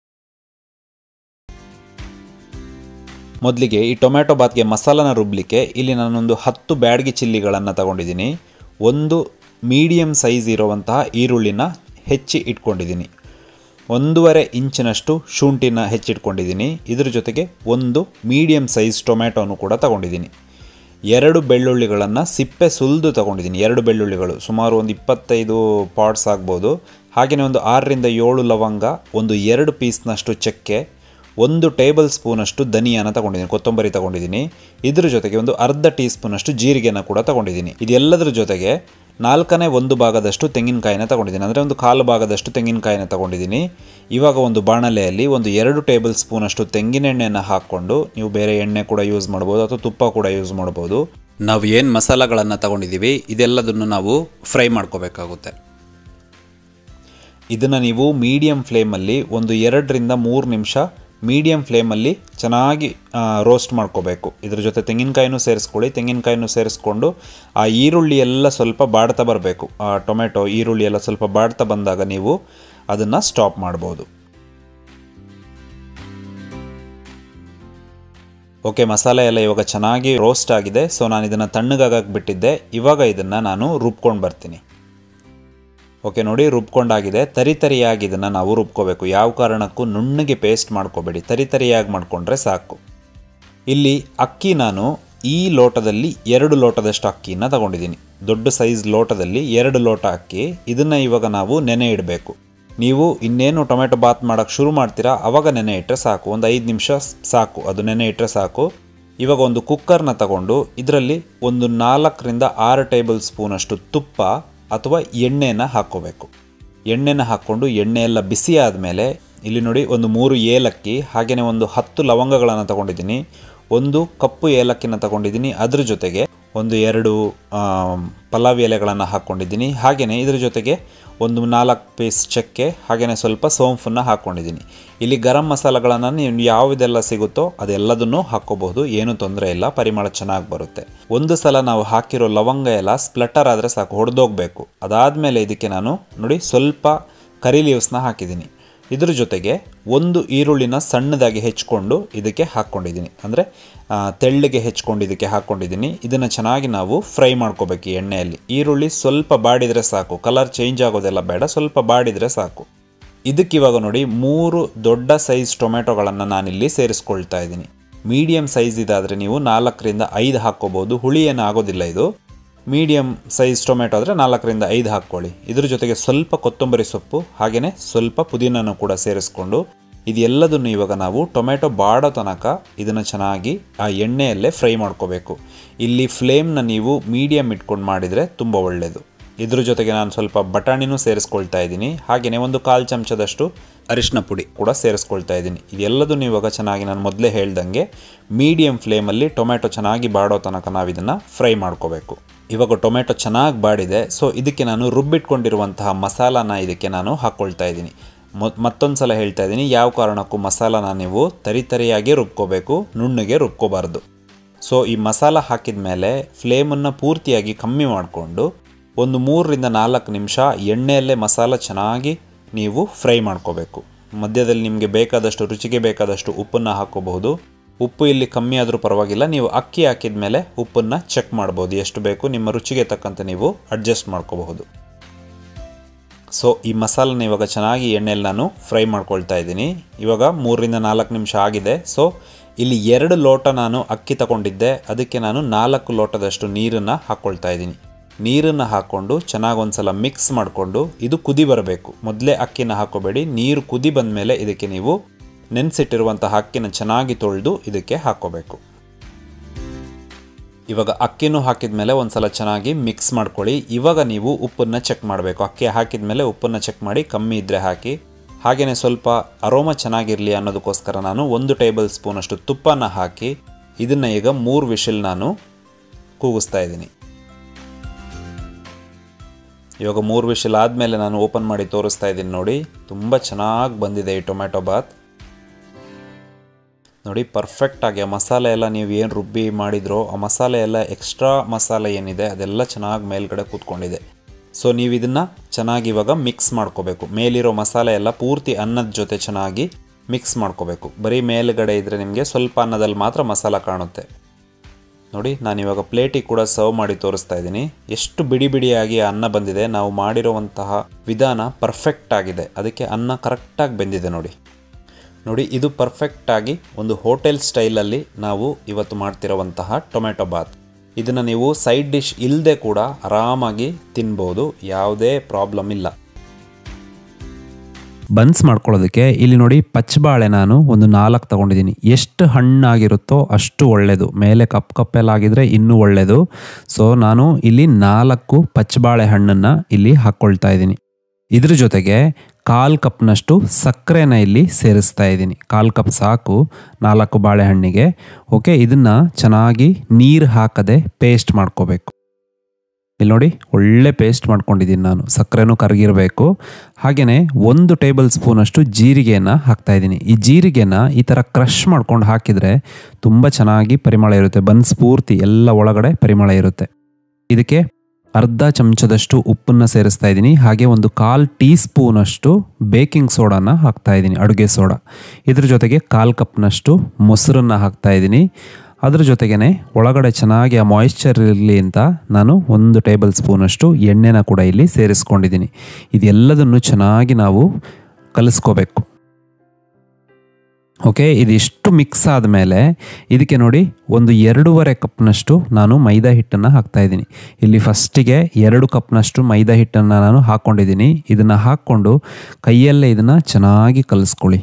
ಮೊದಲಿಗೆ ಈ ಟೊಮ್ಯಾಟೊ ಬಾತ್ಗೆ ಮಸಾಲಾನ ರುಬ್ಬಲಿಕ್ಕೆ ಇಲ್ಲಿ ನಾನೊಂದು ಹತ್ತು ಬ್ಯಾಡಗಿ ಚಿಲ್ಲಿಗಳನ್ನು ತಗೊಂಡಿದ್ದೀನಿ. ಒಂದು ಮೀಡಿಯಮ್ ಸೈಜ್ ಇರುವಂತಹ ಈರುಳ್ಳಿನ ಹೆಚ್ಚಿ ಇಟ್ಕೊಂಡಿದ್ದೀನಿ. ಒಂದೂವರೆ ಇಂಚಿನಷ್ಟು ಶುಂಠಿನ ಹೆಚ್ಚಿಟ್ಕೊಂಡಿದ್ದೀನಿ. ಇದ್ರ ಜೊತೆಗೆ ಒಂದು ಮೀಡಿಯಮ್ ಸೈಜ್ ಟೊಮ್ಯಾಟೋನು ಕೂಡ ತಗೊಂಡಿದ್ದೀನಿ. ಎರಡು ಬೆಳ್ಳುಳ್ಳಿಗಳನ್ನು ಸಿಪ್ಪೆ ಸುಲಿದು ತಗೊಂಡಿದ್ದೀನಿ. ಎರಡು ಬೆಳ್ಳುಳ್ಳಿಗಳು ಸುಮಾರು ಒಂದು ಇಪ್ಪತ್ತೈದು ಪಾಟ್ಸ್ ಆಗ್ಬೋದು. ಹಾಗೆಯೇ ಒಂದು ಆರರಿಂದ ಏಳು ಲವಂಗ, ಒಂದು ಎರಡು ಪೀಸ್ನಷ್ಟು ಚಕ್ಕೆ, ಒಂದು ಟೇಬಲ್ ಸ್ಪೂನಷ್ಟು ಧನಿಯಾನ ತಗೊಂಡಿದ್ದೀನಿ, ಕೊತ್ತಂಬರಿ ತಗೊಂಡಿದ್ದೀನಿ. ಇದ್ರ ಜೊತೆಗೆ ಒಂದು ಅರ್ಧ ಟೀ ಸ್ಪೂನಷ್ಟು ಜೀರಿಗೆನ ಕೂಡ ತಗೊಂಡಿದ್ದೀನಿ. ಇದೆಲ್ಲದರ ಜೊತೆಗೆ ನಾಲ್ಕನೇ ಒಂದು ಭಾಗದಷ್ಟು ತೆಂಗಿನಕಾಯಿನ ತಗೊಂಡಿದ್ದೀನಿ, ಅಂದರೆ ಒಂದು ಕಾಲು ಭಾಗದಷ್ಟು ತೆಂಗಿನಕಾಯಿನ ತಗೊಂಡಿದ್ದೀನಿ. ಇವಾಗ ಒಂದು ಬಾಣಲೆಯಲ್ಲಿ ಒಂದು ಎರಡು ಟೇಬಲ್ ಸ್ಪೂನಷ್ಟು ತೆಂಗಿನೆಣ್ಣೆಯನ್ನು ಹಾಕ್ಕೊಂಡು, ನೀವು ಬೇರೆ ಎಣ್ಣೆ ಕೂಡ ಯೂಸ್ ಮಾಡ್ಬೋದು ಅಥವಾ ತುಪ್ಪ ಕೂಡ ಯೂಸ್ ಮಾಡ್ಬೋದು. ನಾವು ಏನು ಮಸಾಲೆಗಳನ್ನು ತಗೊಂಡಿದ್ದೀವಿ ಇದೆಲ್ಲದನ್ನು ನಾವು ಫ್ರೈ ಮಾಡ್ಕೋಬೇಕಾಗುತ್ತೆ. ಇದನ್ನು ನೀವು ಮೀಡಿಯಮ್ ಫ್ಲೇಮಲ್ಲಿ ಒಂದು ಎರಡರಿಂದ ಮೂರು ನಿಮಿಷ ಮೀಡಿಯಮ್ ಫ್ಲೇಮಲ್ಲಿ ಚೆನ್ನಾಗಿ ರೋಸ್ಟ್ ಮಾಡ್ಕೋಬೇಕು. ಇದ್ರ ಜೊತೆ ತೆಂಗಿನಕಾಯಿನೂ ಸೇರಿಸ್ಕೊಳ್ಳಿ. ತೆಂಗಿನಕಾಯಿನೂ ಸೇರಿಸ್ಕೊಂಡು ಆ ಈರುಳ್ಳಿ ಎಲ್ಲ ಸ್ವಲ್ಪ ಬಾಡ್ತಾ ಬರಬೇಕು. ಆ ಟೊಮೆಟೊ ಈರುಳ್ಳಿ ಎಲ್ಲ ಸ್ವಲ್ಪ ಬಾಡ್ತಾ ಬಂದಾಗ ನೀವು ಅದನ್ನು ಸ್ಟಾಪ್ ಮಾಡ್ಬೋದು. ಓಕೆ, ಮಸಾಲೆ ಎಲ್ಲ ಇವಾಗ ಚೆನ್ನಾಗಿ ರೋಸ್ಟ್ ಆಗಿದೆ. ಸೊ ನಾನು ಇದನ್ನು ತಣ್ಣಗಾಗಕ್ಕೆ ಬಿಟ್ಟಿದ್ದೆ. ಇವಾಗ ಇದನ್ನು ನಾನು ರುಬ್ಕೊಂಡು ಬರ್ತೀನಿ. ಓಕೆ ನೋಡಿ, ರುಬ್ಕೊಂಡಾಗಿದೆ. ತರಿ ತರಿಯಾಗಿ ಇದನ್ನು ನಾವು ರುಬ್ಕೋಬೇಕು. ಯಾವ ಕಾರಣಕ್ಕೂ ನುಣ್ಣಗೆ ಪೇಸ್ಟ್ ಮಾಡ್ಕೋಬೇಡಿ, ತರಿ ತರಿಯಾಗಿ ಮಾಡಿಕೊಂಡ್ರೆ ಸಾಕು. ಇಲ್ಲಿ ಅಕ್ಕಿ ನಾನು ಈ ಲೋಟದಲ್ಲಿ ಎರಡು ಲೋಟದಷ್ಟು ಅಕ್ಕಿನ ತಗೊಂಡಿದ್ದೀನಿ. ದೊಡ್ಡ ಸೈಜ್ ಲೋಟದಲ್ಲಿ ಎರಡು ಲೋಟ ಅಕ್ಕಿ. ಇದನ್ನು ಇವಾಗ ನಾವು ನೆನೆ ಇಡಬೇಕು. ನೀವು ಇನ್ನೇನು ಟೊಮೆಟೊ ಬಾತ್ ಮಾಡೋಕ್ಕೆ ಶುರು ಮಾಡ್ತೀರಾ ಆವಾಗ ನೆನೆ ಇಟ್ಟರೆ ಸಾಕು. ಒಂದು ಐದು ನಿಮಿಷ ಸಾಕು, ಅದು ನೆನೆ ಇಟ್ಟರೆ ಸಾಕು. ಇವಾಗ ಒಂದು ಕುಕ್ಕರ್ನ ತಗೊಂಡು ಇದರಲ್ಲಿ ಒಂದು ನಾಲ್ಕರಿಂದ ಆರು ಟೇಬಲ್ ಸ್ಪೂನಷ್ಟು ತುಪ್ಪ ಅಥವಾ ಎಣ್ಣೆನ ಹಾಕ್ಕೋಬೇಕು. ಎಣ್ಣೆನ ಹಾಕ್ಕೊಂಡು ಎಣ್ಣೆ ಎಲ್ಲ ಬಿಸಿ ಆದಮೇಲೆ ಇಲ್ಲಿ ನೋಡಿ ಒಂದು ಮೂರು ಏಲಕ್ಕಿ, ಹಾಗೆಯೇ ಒಂದು ಹತ್ತು ಲವಂಗಗಳನ್ನು ತಗೊಂಡಿದ್ದೀನಿ, ಒಂದು ಕಪ್ಪು ಏಲಕ್ಕಿನ ತಗೊಂಡಿದ್ದೀನಿ. ಅದ್ರ ಜೊತೆಗೆ ಒಂದು ಎರಡು ಪಲಾವ್ ಎಲೆಗಳನ್ನು ಹಾಕ್ಕೊಂಡಿದ್ದೀನಿ. ಹಾಗೆಯೇ ಇದ್ರ ಜೊತೆಗೆ ಒಂದು ನಾಲ್ಕು ಪೀಸ್ ಚಕ್ಕೆ, ಹಾಗೆಯೇ ಸ್ವಲ್ಪ ಸೋಂಫನ್ನು ಹಾಕ್ಕೊಂಡಿದ್ದೀನಿ. ಇಲ್ಲಿ ಗರಂ ಮಸಾಲೆಗಳನ್ನು ನೀವು ಯಾವುದೆಲ್ಲ ಸಿಗುತ್ತೋ ಅದೆಲ್ಲದನ್ನು ಹಾಕ್ಕೋಬಹುದು, ಏನೂ ತೊಂದರೆ ಇಲ್ಲ, ಪರಿಮಳ ಚೆನ್ನಾಗಿ ಬರುತ್ತೆ. ಒಂದು ಸಲ ನಾವು ಹಾಕಿರೋ ಲವಂಗ ಎಲ್ಲ ಸ್ಪ್ಲಟರ್ ಆದರೆ ಸಾಕು, ಹೊಡೆದೋಗ್ಬೇಕು. ಅದಾದಮೇಲೆ ಇದಕ್ಕೆ ನಾನು ನೋಡಿ ಸ್ವಲ್ಪ ಕರಿ ಲೀವ್ಸ್ನ ಹಾಕಿದ್ದೀನಿ. ಇದ್ರ ಜೊತೆಗೆ ಒಂದು ಈರುಳ್ಳಿನ ಸಣ್ಣದಾಗಿ ಹೆಚ್ಕೊಂಡು ಇದಕ್ಕೆ ಹಾಕ್ಕೊಂಡಿದ್ದೀನಿ, ಅಂದರೆ ತೆಳ್ಳಗೆ ಹೆಚ್ಕೊಂಡು ಇದಕ್ಕೆ ಹಾಕ್ಕೊಂಡಿದ್ದೀನಿ. ಇದನ್ನು ಚೆನ್ನಾಗಿ ನಾವು ಫ್ರೈ ಮಾಡ್ಕೋಬೇಕು ಈ ಎಣ್ಣೆಯಲ್ಲಿ. ಈರುಳ್ಳಿ ಸ್ವಲ್ಪ ಬಾಡಿದರೆ ಸಾಕು, ಕಲರ್ ಚೇಂಜ್ ಆಗೋದೆಲ್ಲ ಬೇಡ, ಸ್ವಲ್ಪ ಬಾಡಿದರೆ ಸಾಕು. ಇದಕ್ಕಿವಾಗ ನೋಡಿ ಮೂರು ದೊಡ್ಡ ಸೈಜ್ ಟೊಮೆಟೊಗಳನ್ನು ನಾನಿಲ್ಲಿ ಸೇರಿಸ್ಕೊಳ್ತಾ ಇದ್ದೀನಿ. ಮೀಡಿಯಮ್ ಸೈಜ್ ಇದಾದರೆ ನೀವು ನಾಲ್ಕರಿಂದ ಐದು ಹಾಕ್ಕೋಬೋದು, ಹುಳಿ ಏನು ಆಗೋದಿಲ್ಲ ಇದು. ಮೀಡಿಯಮ್ ಸೈಜ್ ಟೊಮೆಟೊ ಆದರೆ ನಾಲ್ಕರಿಂದ ಐದು ಹಾಕ್ಕೊಳ್ಳಿ. ಇದ್ರ ಜೊತೆಗೆ ಸ್ವಲ್ಪ ಕೊತ್ತಂಬರಿ ಸೊಪ್ಪು, ಹಾಗೆಯೇ ಸ್ವಲ್ಪ ಪುದೀನನೂ ಕೂಡ ಸೇರಿಸ್ಕೊಂಡು ಇದೆಲ್ಲದನ್ನು ಇವಾಗ ನಾವು ಟೊಮೆಟೊ ಬಾಡೋ ತನಕ ಇದನ್ನು ಚೆನ್ನಾಗಿ ಆ ಎಣ್ಣೆಯಲ್ಲೇ ಫ್ರೈ ಮಾಡ್ಕೋಬೇಕು. ಇಲ್ಲಿ ಫ್ಲೇಮ್ನ ನೀವು ಮೀಡಿಯಮ್ ಇಟ್ಕೊಂಡು ಮಾಡಿದರೆ ತುಂಬ ಒಳ್ಳೆಯದು. ಇದ್ರ ಜೊತೆಗೆ ನಾನು ಸ್ವಲ್ಪ ಬಟಾಣಿನೂ ಸೇರಿಸ್ಕೊಳ್ತಾ ಇದ್ದೀನಿ, ಹಾಗೆಯೇ ಒಂದು ಕಾಲು ಚಮಚದಷ್ಟು ಅರಿಶಿನ ಪುಡಿ ಕೂಡ ಸೇರಿಸ್ಕೊಳ್ತಾ ಇದ್ದೀನಿ. ಇದೆಲ್ಲದನ್ನು ಇವಾಗ ಚೆನ್ನಾಗಿ ನಾನು ಮೊದಲೇ ಹೇಳ್ದಂಗೆ ಮೀಡಿಯಮ್ ಫ್ಲೇಮಲ್ಲಿ ಟೊಮೆಟೊ ಚೆನ್ನಾಗಿ ಬಾಡೋ ತನಕ ನಾವು ಇದನ್ನು ಫ್ರೈ ಮಾಡ್ಕೋಬೇಕು. ಇವಾಗ ಟೊಮೆಟೊ ಚೆನ್ನಾಗಿ ಬಾಡಿದೆ. ಸೊ ಇದಕ್ಕೆ ನಾನು ರುಬ್ಬಿಟ್ಕೊಂಡಿರುವಂತಹ ಮಸಾಲಾನ ಇದಕ್ಕೆ ನಾನು ಹಾಕ್ಕೊಳ್ತಾ ಇದ್ದೀನಿ. ಮತ್ತೊಂದು ಸಲ ಹೇಳ್ತಾ ಇದ್ದೀನಿ, ಯಾವ ಕಾರಣಕ್ಕೂ ಮಸಾಲಾನ ನೀವು ತರಿ ತರಿಯಾಗಿ ರುಬ್ಕೋಬೇಕು, ನುಣ್ಣಗೆ ರುಬ್ಕೋಬಾರ್ದು. ಸೊ ಈ ಮಸಾಲ ಹಾಕಿದ ಮೇಲೆ ಫ್ಲೇಮನ್ನು ಪೂರ್ತಿಯಾಗಿ ಕಮ್ಮಿ ಮಾಡಿಕೊಂಡು ಒಂದು ಮೂರರಿಂದ ನಾಲ್ಕು ನಿಮಿಷ ಎಣ್ಣೆಯಲ್ಲೇ ಮಸಾಲ ಚೆನ್ನಾಗಿ ನೀವು ಫ್ರೈ ಮಾಡ್ಕೋಬೇಕು. ಮಧ್ಯದಲ್ಲಿ ನಿಮಗೆ ಬೇಕಾದಷ್ಟು ರುಚಿಗೆ ಬೇಕಾದಷ್ಟು ಉಪ್ಪನ್ನು ಹಾಕ್ಕೋಬಹುದು. ಉಪ್ಪು ಇಲ್ಲಿ ಕಮ್ಮಿ ಆದರೂ ಪರವಾಗಿಲ್ಲ, ನೀವು ಅಕ್ಕಿ ಹಾಕಿದ ಮೇಲೆ ಉಪ್ಪನ್ನು ಚೆಕ್ ಮಾಡ್ಬೋದು, ಎಷ್ಟು ಬೇಕು ನಿಮ್ಮ ರುಚಿಗೆ ತಕ್ಕಂತೆ ನೀವು ಅಡ್ಜಸ್ಟ್ ಮಾಡ್ಕೋಬಹುದು. ಸೊ ಈ ಮಸಾಲನ ಇವಾಗ ಚೆನ್ನಾಗಿ ಎಣ್ಣೆಯಲ್ಲಿ ನಾನು ಫ್ರೈ ಮಾಡ್ಕೊಳ್ತಾ ಇದ್ದೀನಿ. ಇವಾಗ ಮೂರರಿಂದ ನಾಲ್ಕು ನಿಮಿಷ ಆಗಿದೆ. ಸೊ ಇಲ್ಲಿ ಎರಡು ಲೋಟ ನಾನು ಅಕ್ಕಿ ತಗೊಂಡಿದ್ದೆ, ಅದಕ್ಕೆ ನಾನು ನಾಲ್ಕು ಲೋಟದಷ್ಟು ನೀರನ್ನು ಹಾಕ್ಕೊಳ್ತಾ ಇದ್ದೀನಿ. ನೀರನ್ನು ಹಾಕ್ಕೊಂಡು ಚೆನ್ನಾಗಿ ಒಂದು ಸಲ ಮಿಕ್ಸ್ ಮಾಡಿಕೊಂಡು ಇದು ಕುದಿ ಬರಬೇಕು. ಮೊದಲೇ ಅಕ್ಕಿನ ಹಾಕೋಬೇಡಿ, ನೀರು ಕುದಿ ಬಂದ ಮೇಲೆ ಇದಕ್ಕೆ ನೀವು ನೆನೆಸಿಟ್ಟಿರುವಂತಹ ಅಕ್ಕಿನ ಚೆನ್ನಾಗಿ ತೊಳೆದು ಇದಕ್ಕೆ ಹಾಕ್ಕೋಬೇಕು. ಇವಾಗ ಅಕ್ಕಿನೂ ಹಾಕಿದ ಮೇಲೆ ಒಂದು ಸಲ ಚೆನ್ನಾಗಿ ಮಿಕ್ಸ್ ಮಾಡ್ಕೊಳ್ಳಿ. ಇವಾಗ ನೀವು ಉಪ್ಪನ್ನು ಚೆಕ್ ಮಾಡಬೇಕು. ಅಕ್ಕಿ ಹಾಕಿದ ಮೇಲೆ ಉಪ್ಪನ್ನು ಚೆಕ್ ಮಾಡಿ, ಕಮ್ಮಿ ಇದ್ದರೆ ಹಾಕಿ. ಹಾಗೆಯೇ ಸ್ವಲ್ಪ ಅರೋಮಾ ಚೆನ್ನಾಗಿರಲಿ ಅನ್ನೋದಕ್ಕೋಸ್ಕರ ನಾನು ಒಂದು ಟೇಬಲ್ ಸ್ಪೂನಷ್ಟು ತುಪ್ಪನ ಹಾಕಿ ಇದನ್ನು ಈಗ ಮೂರು ವಿಷಲ್ ನಾನು ಕೂಗಿಸ್ತಾ ಇದ್ದೀನಿ. ಇವಾಗ ಮೂರು ವಿಷಲ್ ಆದಮೇಲೆ ನಾನು ಓಪನ್ ಮಾಡಿ ತೋರಿಸ್ತಾ ಇದ್ದೀನಿ. ನೋಡಿ, ತುಂಬ ಚೆನ್ನಾಗಿ ಬಂದಿದೆ ಈ ಟೊಮೆಟೊ ಬಾತ್. ನೋಡಿ, ಪರ್ಫೆಕ್ಟಾಗಿ ಆ ಮಸಾಲೆ ಎಲ್ಲ ನೀವು ಏನು ರುಬ್ಬಿ ಮಾಡಿದ್ರೋ ಆ ಮಸಾಲೆ ಎಲ್ಲ ಎಕ್ಸ್ಟ್ರಾ ಮಸಾಲೆ ಏನಿದೆ ಅದೆಲ್ಲ ಚೆನ್ನಾಗಿ ಮೇಲ್ಗಡೆ ಕೂತ್ಕೊಂಡಿದೆ. ಸೊ ನೀವು ಇದನ್ನು ಚೆನ್ನಾಗಿ ಇವಾಗ ಮಿಕ್ಸ್ ಮಾಡ್ಕೋಬೇಕು. ಮೇಲಿರೋ ಮಸಾಲೆ ಎಲ್ಲ ಪೂರ್ತಿ ಅನ್ನದ ಜೊತೆ ಚೆನ್ನಾಗಿ ಮಿಕ್ಸ್ ಮಾಡ್ಕೋಬೇಕು. ಬರೀ ಮೇಲುಗಡೆ ಇದ್ದರೆ ನಿಮಗೆ ಸ್ವಲ್ಪ ಅನ್ನದಲ್ಲಿ ಮಾತ್ರ ಮಸಾಲ ಕಾಣುತ್ತೆ. ನೋಡಿ, ನಾನಿವಾಗ ಪ್ಲೇಟಿಗೆ ಕೂಡ ಸರ್ವ್ ಮಾಡಿ ತೋರಿಸ್ತಾ ಇದ್ದೀನಿ. ಎಷ್ಟು ಬಿಡಿ ಬಿಡಿಯಾಗಿ ಅನ್ನ ಬಂದಿದೆ. ನಾವು ಮಾಡಿರುವಂತಹ ವಿಧಾನ ಪರ್ಫೆಕ್ಟ್ ಆಗಿದೆ, ಅದಕ್ಕೆ ಅನ್ನ ಕರೆಕ್ಟಾಗಿ ಬೆಂದಿದೆ. ನೋಡಿ ನೋಡಿ ಇದು ಪರ್ಫೆಕ್ಟಾಗಿ ಒಂದು ಹೋಟೆಲ್ ಸ್ಟೈಲಲ್ಲಿ ನಾವು ಇವತ್ತು ಮಾಡ್ತಿರುವಂತಹ ಟೊಮೆಟೊ ಬಾತ್. ಇದನ್ನು ನೀವು ಸೈಡ್ ಡಿಶ್ ಇಲ್ಲದೆ ಕೂಡ ಆರಾಮಾಗಿ ತಿನ್ಬೋದು, ಯಾವುದೇ ಪ್ರಾಬ್ಲಮ್ ಇಲ್ಲ. ಬನ್ಸ್ ಮಾಡ್ಕೊಳ್ಳೋದಕ್ಕೆ ಇಲ್ಲಿ ನೋಡಿ ಪಚ್ಚಬಾಳೆ ನಾನು ಒಂದು ನಾಲ್ಕು ತಗೊಂಡಿದ್ದೀನಿ. ಎಷ್ಟು ಹಣ್ಣಾಗಿರುತ್ತೋ ಅಷ್ಟು ಒಳ್ಳೆಯದು, ಮೇಲೆ ಕಪ್ ಕಪ್ಪೆಲ್ಲಾಗಿದ್ದರೆ ಇನ್ನೂ ಒಳ್ಳೆಯದು. ಸೊ ನಾನು ಇಲ್ಲಿ ನಾಲ್ಕು ಪಚ್ಚಬಾಳೆ ಹಣ್ಣನ್ನು ಇಲ್ಲಿ ಹಾಕ್ಕೊಳ್ತಾ ಇದ್ದೀನಿ. ಇದ್ರ ಜೊತೆಗೆ ಕಾಲು ಕಪ್ನಷ್ಟು ಸಕ್ಕರೆನ ಇಲ್ಲಿ ಸೇರಿಸ್ತಾ ಇದ್ದೀನಿ. ಕಾಲು ಕಪ್ ಸಾಕು ನಾಲ್ಕು ಬಾಳೆಹಣ್ಣಿಗೆ. ಓಕೆ, ಇದನ್ನು ಚೆನ್ನಾಗಿ ನೀರು ಹಾಕದೆ ಪೇಸ್ಟ್ ಮಾಡ್ಕೋಬೇಕು. ಇಲ್ಲಿ ನೋಡಿ, ಒಳ್ಳೆ ಪೇಸ್ಟ್ ಮಾಡ್ಕೊಂಡಿದ್ದೀನಿ ನಾನು. ಸಕ್ಕರೆನೂ ಕರಗಿರಬೇಕು. ಹಾಗೆಯೇ ಒಂದು ಟೇಬಲ್ ಸ್ಪೂನಷ್ಟು ಜೀರಿಗೆಯನ್ನು ಹಾಕ್ತಾಯಿದ್ದೀನಿ. ಈ ಜೀರಿಗೆನ ಈ ಥರ ಕ್ರಷ್ ಮಾಡ್ಕೊಂಡು ಹಾಕಿದರೆ ತುಂಬ ಚೆನ್ನಾಗಿ ಪರಿಮಳ ಇರುತ್ತೆ. ಬನ್ಸ್ ಪೂರ್ತಿ ಎಲ್ಲ ಒಳಗಡೆ ಪರಿಮಳ ಇರುತ್ತೆ. ಇದಕ್ಕೆ ಅರ್ಧ ಚಮಚದಷ್ಟು ಉಪ್ಪನ್ನು ಸೇರಿಸ್ತಾ ಇದ್ದೀನಿ. ಹಾಗೆ ಒಂದು ಕಾಲು ಟೀ ಸ್ಪೂನಷ್ಟು ಬೇಕಿಂಗ್ ಸೋಡಾನ ಹಾಕ್ತಾ ಇದ್ದೀನಿ, ಅಡುಗೆ ಸೋಡಾ. ಇದ್ರ ಜೊತೆಗೆ ಕಾಲು ಕಪ್ನಷ್ಟು ಮೊಸರನ್ನು ಹಾಕ್ತಾ ಇದ್ದೀನಿ. ಅದ್ರ ಜೊತೆಗೇ ಒಳಗಡೆ ಚೆನ್ನಾಗಿ ಆ ಮಾಯಿಶ್ಚರ್ ಇರಲಿ ಅಂತ ನಾನು ಒಂದು ಟೇಬಲ್ ಸ್ಪೂನಷ್ಟು ಎಣ್ಣೆನ ಕೂಡ ಇಲ್ಲಿ ಸೇರಿಸ್ಕೊಂಡಿದ್ದೀನಿ. ಇದೆಲ್ಲದನ್ನು ಚೆನ್ನಾಗಿ ನಾವು ಕಲಿಸ್ಕೋಬೇಕು. ಓಕೆ, ಇದಿಷ್ಟು ಮಿಕ್ಸ್ ಆದಮೇಲೆ ಇದಕ್ಕೆ ನೋಡಿ ಒಂದು ಎರಡೂವರೆ ಕಪ್ನಷ್ಟು ನಾನು ಮೈದಾ ಹಿಟ್ಟನ್ನು ಹಾಕ್ತಾಯಿದ್ದೀನಿ. ಇಲ್ಲಿ ಫಸ್ಟಿಗೆ ಎರಡು ಕಪ್ನಷ್ಟು ಮೈದಾ ಹಿಟ್ಟನ್ನು ನಾನು ಹಾಕ್ಕೊಂಡಿದ್ದೀನಿ. ಇದನ್ನು ಹಾಕ್ಕೊಂಡು ಕೈಯಲ್ಲೇ ಇದನ್ನು ಚೆನ್ನಾಗಿ ಕಲಿಸ್ಕೊಳ್ಳಿ.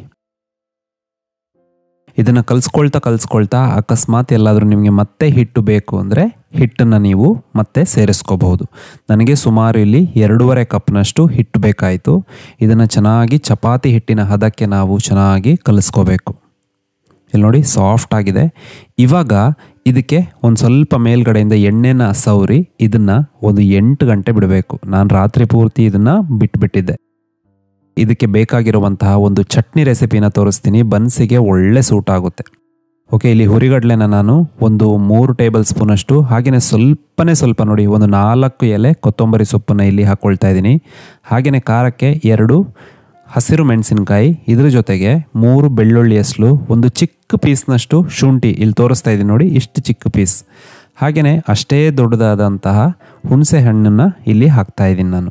ಇದನ್ನು ಕಲಿಸ್ಕೊಳ್ತಾ ಕಲಿಸ್ಕೊಳ್ತಾ ಅಕಸ್ಮಾತ್ ಎಲ್ಲಾದರೂ ನಿಮಗೆ ಮತ್ತೆ ಹಿಟ್ಟು ಬೇಕು ಅಂದರೆ ಹಿಟ್ಟನ್ನು ನೀವು ಮತ್ತೆ ಸೇರಿಸ್ಕೋಬಹುದು. ನನಗೆ ಸುಮಾರು ಇಲ್ಲಿ ಎರಡೂವರೆ ಕಪ್ನಷ್ಟು ಹಿಟ್ಟು ಬೇಕಾಯಿತು. ಇದನ್ನು ಚೆನ್ನಾಗಿ ಚಪಾತಿ ಹಿಟ್ಟಿನ ಹದಕ್ಕೆ ನಾವು ಚೆನ್ನಾಗಿ ಕಲಿಸ್ಕೋಬೇಕು. ಇಲ್ಲಿ ನೋಡಿ ಸಾಫ್ಟ್ ಆಗಿದೆ. ಇವಾಗ ಇದಕ್ಕೆ ಒಂದು ಸ್ವಲ್ಪ ಮೇಲ್ಗಡೆಯಿಂದ ಎಣ್ಣೆನ ಸವರಿ ಇದನ್ನು ಒಂದು ಎಂಟು ಗಂಟೆ ಬಿಡಬೇಕು. ನಾನು ರಾತ್ರಿ ಪೂರ್ತಿ ಇದನ್ನು ಬಿಟ್ಬಿಟ್ಟಿದ್ದೆ. ಇದಕ್ಕೆ ಬೇಕಾಗಿರುವಂತಹ ಒಂದು ಚಟ್ನಿ ರೆಸಿಪಿನ ತೋರಿಸ್ತೀನಿ. ಬನ್ಸಿಗೆ ಒಳ್ಳೆ ಸೂಟ್ ಆಗುತ್ತೆ. ಓಕೆ, ಇಲ್ಲಿ ಹುರಿಗಡಲೆನ ನಾನು ಒಂದು ಮೂರು ಟೇಬಲ್ ಸ್ಪೂನಷ್ಟು, ಹಾಗೆಯೇ ಸ್ವಲ್ಪನೇ ಸ್ವಲ್ಪ ನೋಡಿ ಒಂದು ನಾಲ್ಕು ಎಲೆ ಕೊತ್ತಂಬರಿ ಸೊಪ್ಪನ್ನು ಇಲ್ಲಿ ಹಾಕ್ಕೊಳ್ತಾ ಇದ್ದೀನಿ. ಹಾಗೆಯೇ ಖಾರಕ್ಕೆ ಎರಡು ಹಸಿರು ಮೆಣಸಿನಕಾಯಿ, ಇದ್ರ ಜೊತೆಗೆ ಮೂರು ಬೆಳ್ಳುಳ್ಳಿ ಎಸ್ಲು, ಒಂದು ಚಿಕ್ಕ ಪೀಸ್ನಷ್ಟು ಶುಂಠಿ ಇಲ್ಲಿ ತೋರಿಸ್ತಾ ಇದ್ದೀನಿ ನೋಡಿ, ಇಷ್ಟು ಚಿಕ್ಕ ಪೀಸ್. ಹಾಗೆಯೇ ಅಷ್ಟೇ ದೊಡ್ಡದಾದಂತಹ ಹುಣಸೆ ಹಣ್ಣನ್ನು ಇಲ್ಲಿ ಹಾಕ್ತಾ ಇದ್ದೀನಿ ನಾನು.